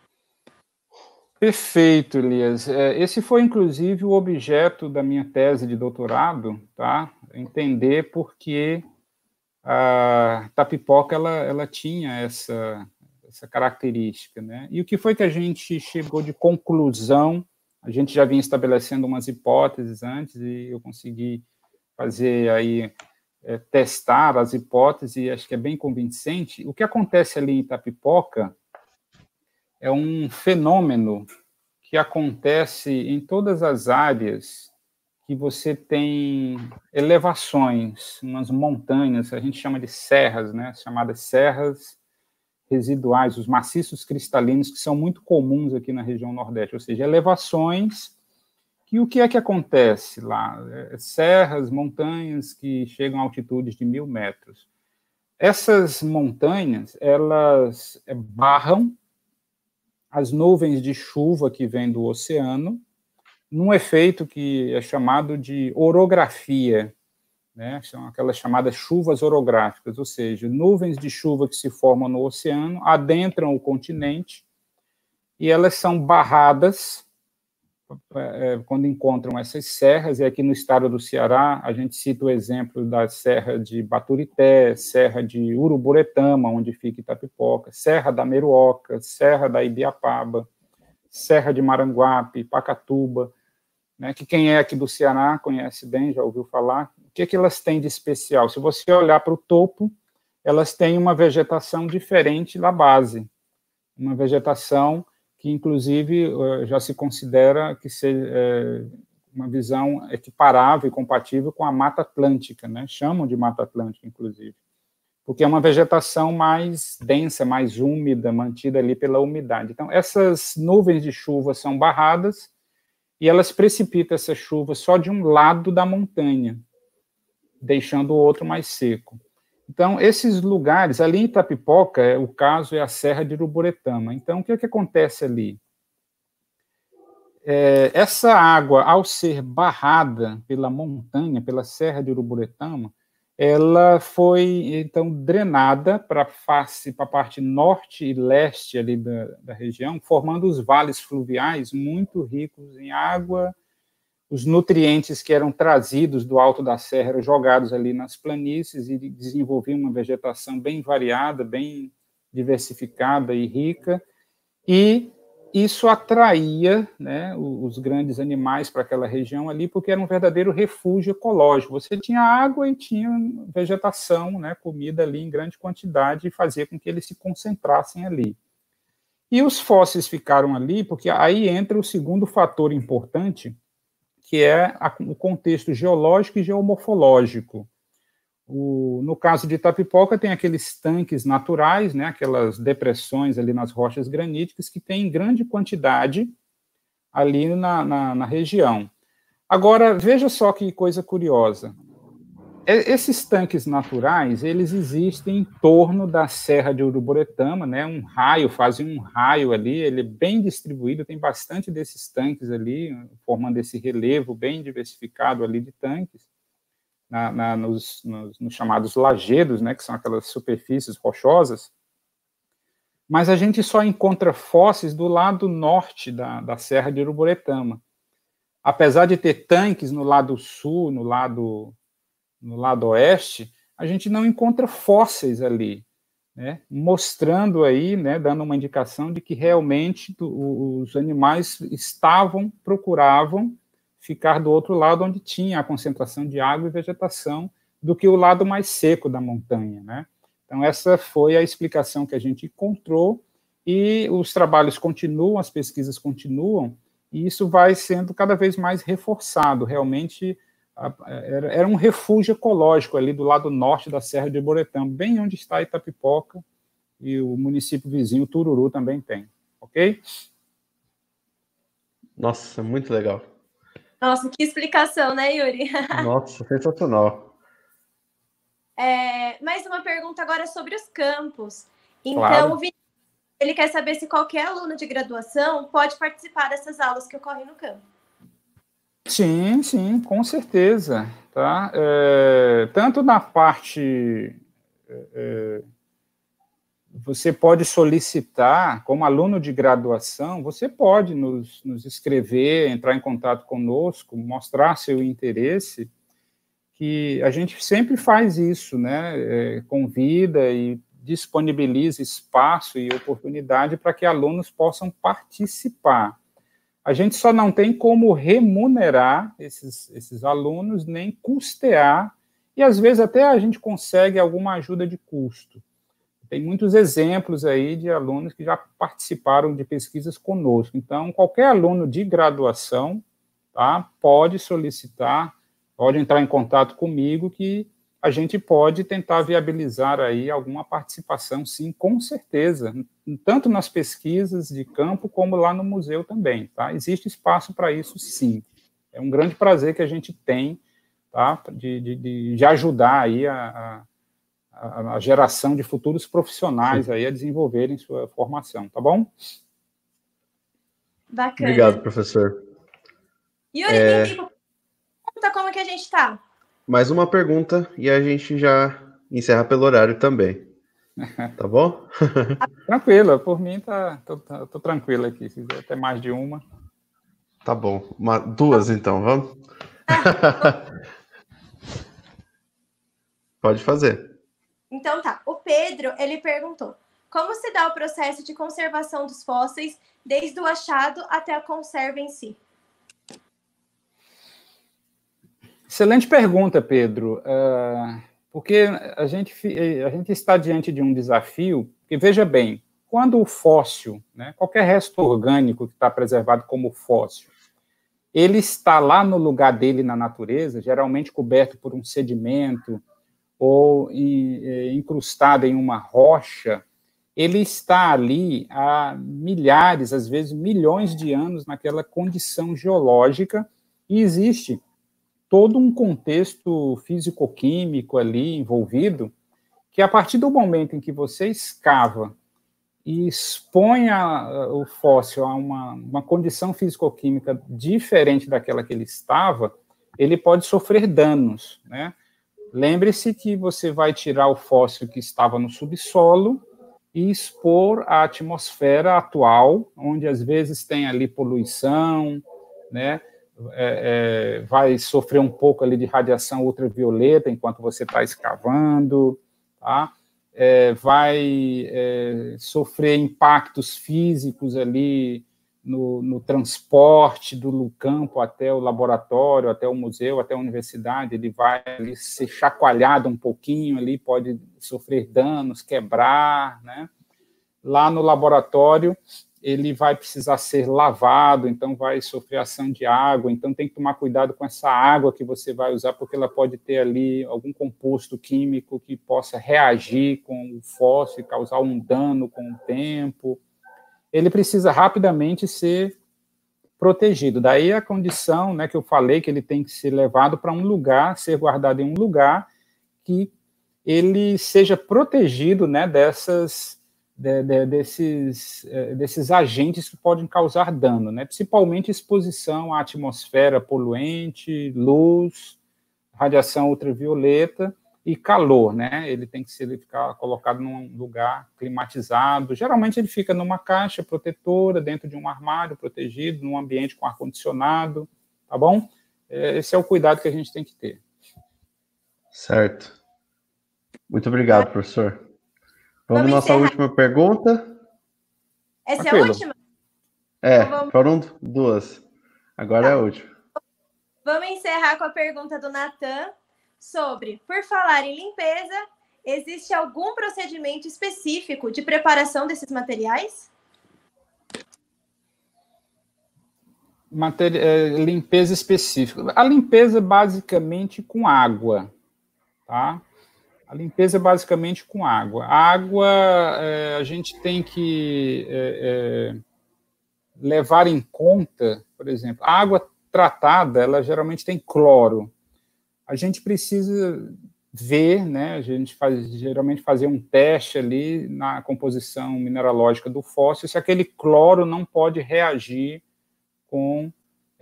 Perfeito, Elias. Esse foi, inclusive, o objeto da minha tese de doutorado, tá? Entender por que a Itapipoca ela tinha essa característica, né? E o que foi que a gente chegou de conclusão? A gente já vinha estabelecendo umas hipóteses antes e eu consegui fazer aí, testar as hipóteses e acho que é bem convincente. O que acontece ali em Itapipoca é um fenômeno que acontece em todas as áreas que você tem elevações, umas montanhas, a gente chama de serras, né? Chamadas serras residuais, os maciços cristalinos, que são muito comuns aqui na região Nordeste, ou seja, elevações. E o que é que acontece lá? Serras, montanhas que chegam a altitudes de 1.000 metros. Essas montanhas, elas barram as nuvens de chuva que vêm do oceano, num efeito que é chamado de orografia, né? São aquelas chamadas chuvas orográficas, ou seja, nuvens de chuva que se formam no oceano, adentram o continente, e elas são barradas quando encontram essas serras, e aqui no estado do Ceará, a gente cita o exemplo da Serra de Baturité, Serra de Uruburetama, onde fica Itapipoca, Serra da Meruoca, Serra da Ibiapaba, Serra de Maranguape, Pacatuba, né, que quem é aqui do Ceará conhece bem, já ouviu falar. O que é que elas têm de especial? Se você olhar para o topo, elas têm uma vegetação diferente da base, uma vegetação que, inclusive, já se considera que seja uma visão equiparável e compatível com a Mata Atlântica, né? Chamam de Mata Atlântica, inclusive, porque é uma vegetação mais densa, mais úmida, mantida ali pela umidade. Então, essas nuvens de chuva são barradas e elas precipitam essa chuva só de um lado da montanha, deixando o outro mais seco. Então, esses lugares, ali em Itapipoca, o caso é a Serra de Uruburetama. Então, o que é que acontece ali? Essa água, ao ser barrada pela montanha, pela Serra de Uruburetama, ela foi, então, drenada para a parte norte e leste ali da região, formando os vales fluviais muito ricos em água. Os nutrientes que eram trazidos do alto da serra eram jogados ali nas planícies e desenvolviam uma vegetação bem variada, bem diversificada e rica, e isso atraía, né, os grandes animais para aquela região ali, porque era um verdadeiro refúgio ecológico. Você tinha água e tinha vegetação, né, comida ali em grande quantidade, e fazia com que eles se concentrassem ali. E os fósseis ficaram ali, porque aí entra o segundo fator importante, que é o contexto geológico e geomorfológico. No caso de Itapipoca, tem aqueles tanques naturais, né, aquelas depressões ali nas rochas graníticas, que tem grande quantidade ali na região. Agora, veja só que coisa curiosa. Esses tanques naturais, eles existem em torno da Serra de Uruburetama, né, fazem um raio ali, ele é bem distribuído, tem bastante desses tanques ali, formando esse relevo bem diversificado ali de tanques, nos chamados lajedos, né, que são aquelas superfícies rochosas, mas a gente só encontra fósseis do lado norte da Serra de Uruburetama. Apesar de ter tanques no lado sul, no lado oeste, a gente não encontra fósseis ali. né, mostrando aí, né, dando uma indicação de que realmente os animais procuravam ficar do outro lado onde tinha a concentração de água e vegetação do que o lado mais seco da montanha, né? Então, essa foi a explicação que a gente encontrou e os trabalhos continuam, as pesquisas continuam, e isso vai sendo cada vez mais reforçado. Realmente, era um refúgio ecológico ali do lado norte da Serra de Boretama, bem onde está Itapipoca, e o município vizinho, Tururu, também tem. Ok? Nossa, muito legal. Nossa, que explicação, né, Yuri? Nossa, sensacional. Mais uma pergunta agora sobre os campos. Então, Claro. o Vinícius, ele quer saber se qualquer aluno de graduação pode participar dessas aulas que ocorrem no campo. Sim, sim, com certeza. Tá? Tanto na parte... você pode solicitar, como aluno de graduação, você pode nos escrever, entrar em contato conosco, mostrar seu interesse, que a gente sempre faz isso, né? Convida e disponibiliza espaço e oportunidade para que alunos possam participar. A gente só não tem como remunerar esses alunos, nem custear, e às vezes até a gente consegue alguma ajuda de custo. Tem muitos exemplos aí de alunos que já participaram de pesquisas conosco. Então, qualquer aluno de graduação, tá, pode solicitar, pode entrar em contato comigo, que a gente pode tentar viabilizar aí alguma participação, sim, com certeza, tanto nas pesquisas de campo como lá no museu também, tá? Existe espaço para isso, sim. É um grande prazer que a gente tem, tá, de ajudar aí a geração de futuros profissionais aí a desenvolverem sua formação, tá bom? Bacana. Obrigado, professor. Yuri, pergunta como que a gente tá. Mais uma pergunta e a gente já encerra pelo horário também. Tá bom? Tranquilo, por mim tô tranquilo aqui, se quiser até mais de uma. Tá bom. Duas então, vamos? Pode fazer. Então tá, o Pedro, ele perguntou, como se dá o processo de conservação dos fósseis desde o achado até a conserva em si? Excelente pergunta, Pedro, porque a gente está diante de um desafio, que veja bem, quando o fóssil, né, qualquer resto orgânico que está preservado como fóssil, ele está lá no lugar dele na natureza, geralmente coberto por um sedimento, ou incrustado em uma rocha, ele está ali há milhares, às vezes milhões de anos naquela condição geológica, e existe todo um contexto físico-químico ali envolvido, que a partir do momento em que você escava e expõe o fóssil a uma condição físico-química diferente daquela que ele estava, ele pode sofrer danos, né? Lembre-se que você vai tirar o fóssil que estava no subsolo e expor à atmosfera atual, onde às vezes tem ali poluição, né? Vai sofrer um pouco ali de radiação ultravioleta enquanto você está escavando, tá? Vai sofrer impactos físicos ali no transporte do campo até o laboratório, até o museu, até a universidade. Ele vai ali ser chacoalhado um pouquinho, ali pode sofrer danos, quebrar, né? Lá no laboratório, ele vai precisar ser lavado, então vai sofrer ação de água, então tem que tomar cuidado com essa água que você vai usar, porque ela pode ter ali algum composto químico que possa reagir com o fóssil e causar um dano com o tempo. Ele precisa rapidamente ser protegido. Daí a condição, né, que eu falei, que ele tem que ser levado para um lugar, ser guardado em um lugar que ele seja protegido, né, desses agentes que podem causar dano, né, principalmente exposição à atmosfera poluente, luz, radiação ultravioleta e calor, né? Ele tem que ficar colocado num lugar climatizado. Geralmente ele fica numa caixa protetora, dentro de um armário protegido, num ambiente com ar-condicionado, tá bom? Esse é o cuidado que a gente tem que ter. Certo. Muito obrigado, professor. Vamos à nossa última pergunta. Essa é a última? Então foram 2. Agora é a última. Vamos encerrar com a pergunta do Natan sobre, por falar em limpeza, existe algum procedimento específico de preparação desses materiais? Limpeza específica. A limpeza basicamente com água, tá? A limpeza basicamente com água. A água, a gente tem que levar em conta, por exemplo, a água tratada, ela geralmente tem cloro. A gente precisa ver, né? A gente geralmente fazer um teste ali na composição mineralógica do fóssil, se aquele cloro não pode reagir com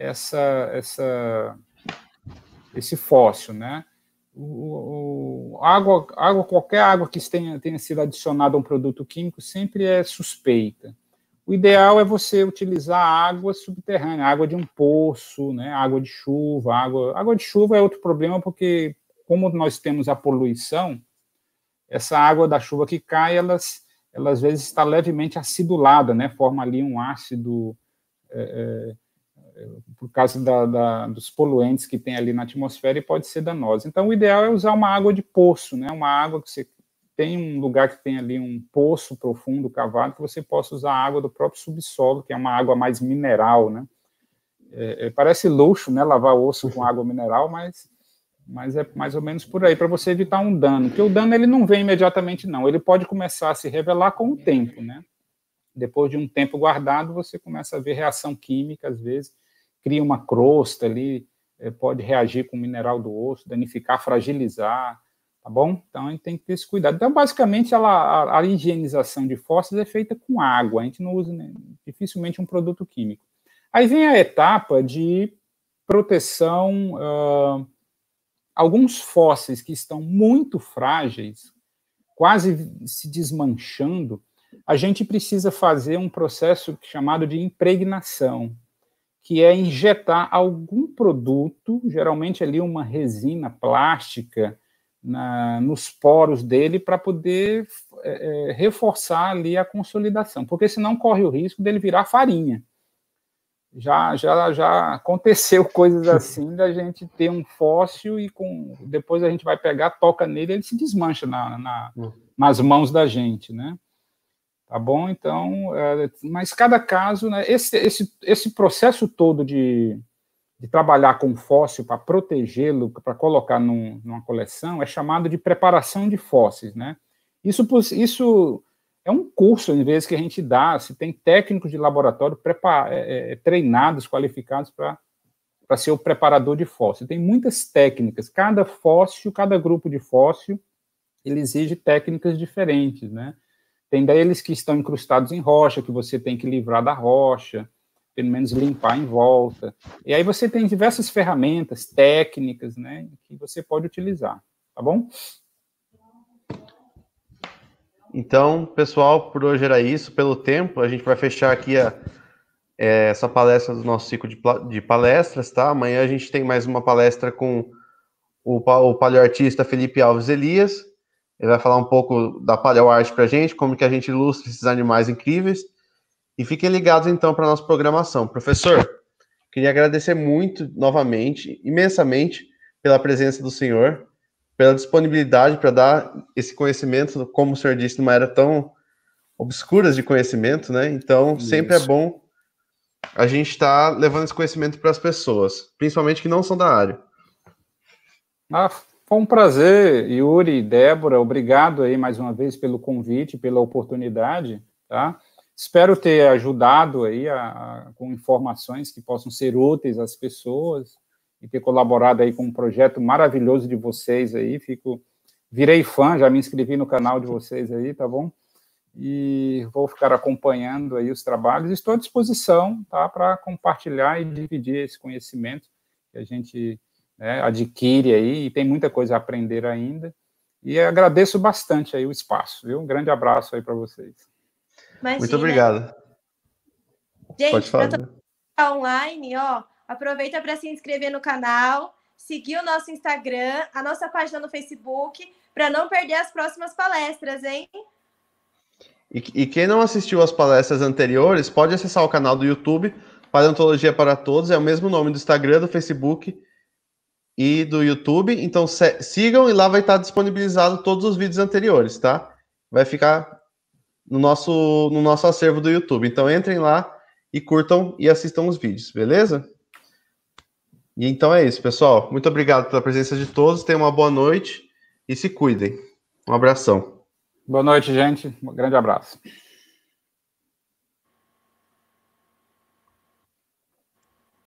esse fóssil, né? Qualquer água que tenha sido adicionada a um produto químico sempre é suspeita. O ideal é você utilizar água subterrânea, água de um poço, né? Água de chuva. Água de chuva é outro problema, porque como nós temos a poluição, essa água da chuva que cai, ela às vezes está levemente acidulada, né? Forma ali um ácido por causa dos poluentes que tem ali na atmosfera e pode ser danosa. Então, o ideal é usar uma água de poço, né? Uma água que você tem um lugar que tem ali um poço profundo cavado, que você possa usar a água do próprio subsolo, que é uma água mais mineral, né? Parece luxo, né? Lavar osso com água mineral, mas é mais ou menos por aí, para você evitar um dano. Porque o dano ele não vem imediatamente, não. Ele pode começar a se revelar com o tempo, né? Depois de um tempo guardado, você começa a ver reação química, às vezes, cria uma crosta ali, pode reagir com o mineral do osso, danificar, fragilizar, tá bom? Então, a gente tem que ter esse cuidado. Então, basicamente, a higienização de fósseis é feita com água, a gente não usa dificilmente um produto químico. Aí vem a etapa de proteção. Alguns fósseis que estão muito frágeis, quase se desmanchando, a gente precisa fazer um processo chamado de impregnação, que é injetar algum produto, geralmente ali uma resina plástica, nos poros dele, para poder reforçar ali a consolidação, porque senão corre o risco dele virar farinha. Já aconteceu coisas assim, da gente ter um fóssil e depois a gente vai pegar, toca nele, ele se desmancha nas mãos da gente, né? Tá bom? Então, mas cada caso, né, esse processo todo de trabalhar com fóssil para protegê-lo, para colocar numa coleção, é chamado de preparação de fósseis, né? Isso é um curso, em vez que a gente dá, se tem técnicos de laboratório treinados, qualificados para ser o preparador de fóssil. Tem muitas técnicas, cada grupo de fóssil, ele exige técnicas diferentes, né? Tem daqueles que estão incrustados em rocha, que você tem que livrar da rocha, pelo menos limpar em volta. E aí você tem diversas ferramentas, técnicas, né, que você pode utilizar, tá bom? Então, pessoal, por hoje era isso. Pelo tempo, a gente vai fechar aqui essa palestra do nosso ciclo de palestras, tá? Amanhã a gente tem mais uma palestra com o paleoartista Felipe Alves Elias. Ele vai falar um pouco da paleoarte para a gente, como que a gente ilustra esses animais incríveis. E fiquem ligados, então, para a nossa programação. Professor, queria agradecer muito, novamente, imensamente, pela presença do senhor, pela disponibilidade para dar esse conhecimento, como o senhor disse, numa era tão obscura de conhecimento, né? Então, sempre é bom a gente estar levando esse conhecimento para as pessoas, principalmente que não são da área. Foi um prazer, Yuri, Débora, obrigado aí mais uma vez pelo convite, pela oportunidade, tá? Espero ter ajudado aí com informações que possam ser úteis às pessoas e ter colaborado aí com um projeto maravilhoso de vocês aí, virei fã, já me inscrevi no canal de vocês aí, tá bom? E vou ficar acompanhando aí os trabalhos, estou à disposição, tá, para compartilhar e dividir esse conhecimento que a gente adquire aí, e tem muita coisa a aprender ainda, e agradeço bastante aí o espaço, viu? Um grande abraço aí para vocês. Imagina. Muito obrigado. Gente, para todo mundo que está online, aproveita para se inscrever no canal, seguir o nosso Instagram, a nossa página no Facebook, para não perder as próximas palestras, hein? E quem não assistiu às palestras anteriores, pode acessar o canal do YouTube, Paleontologia para Todos, é o mesmo nome do Instagram, do Facebook e do YouTube. Então sigam e lá vai estar disponibilizado todos os vídeos anteriores, tá? Vai ficar no nosso acervo do YouTube. Então entrem lá e curtam e assistam os vídeos, beleza? E então é isso, pessoal. Muito obrigado pela presença de todos. Tenham uma boa noite e se cuidem. Um abração. Boa noite, gente. Um grande abraço.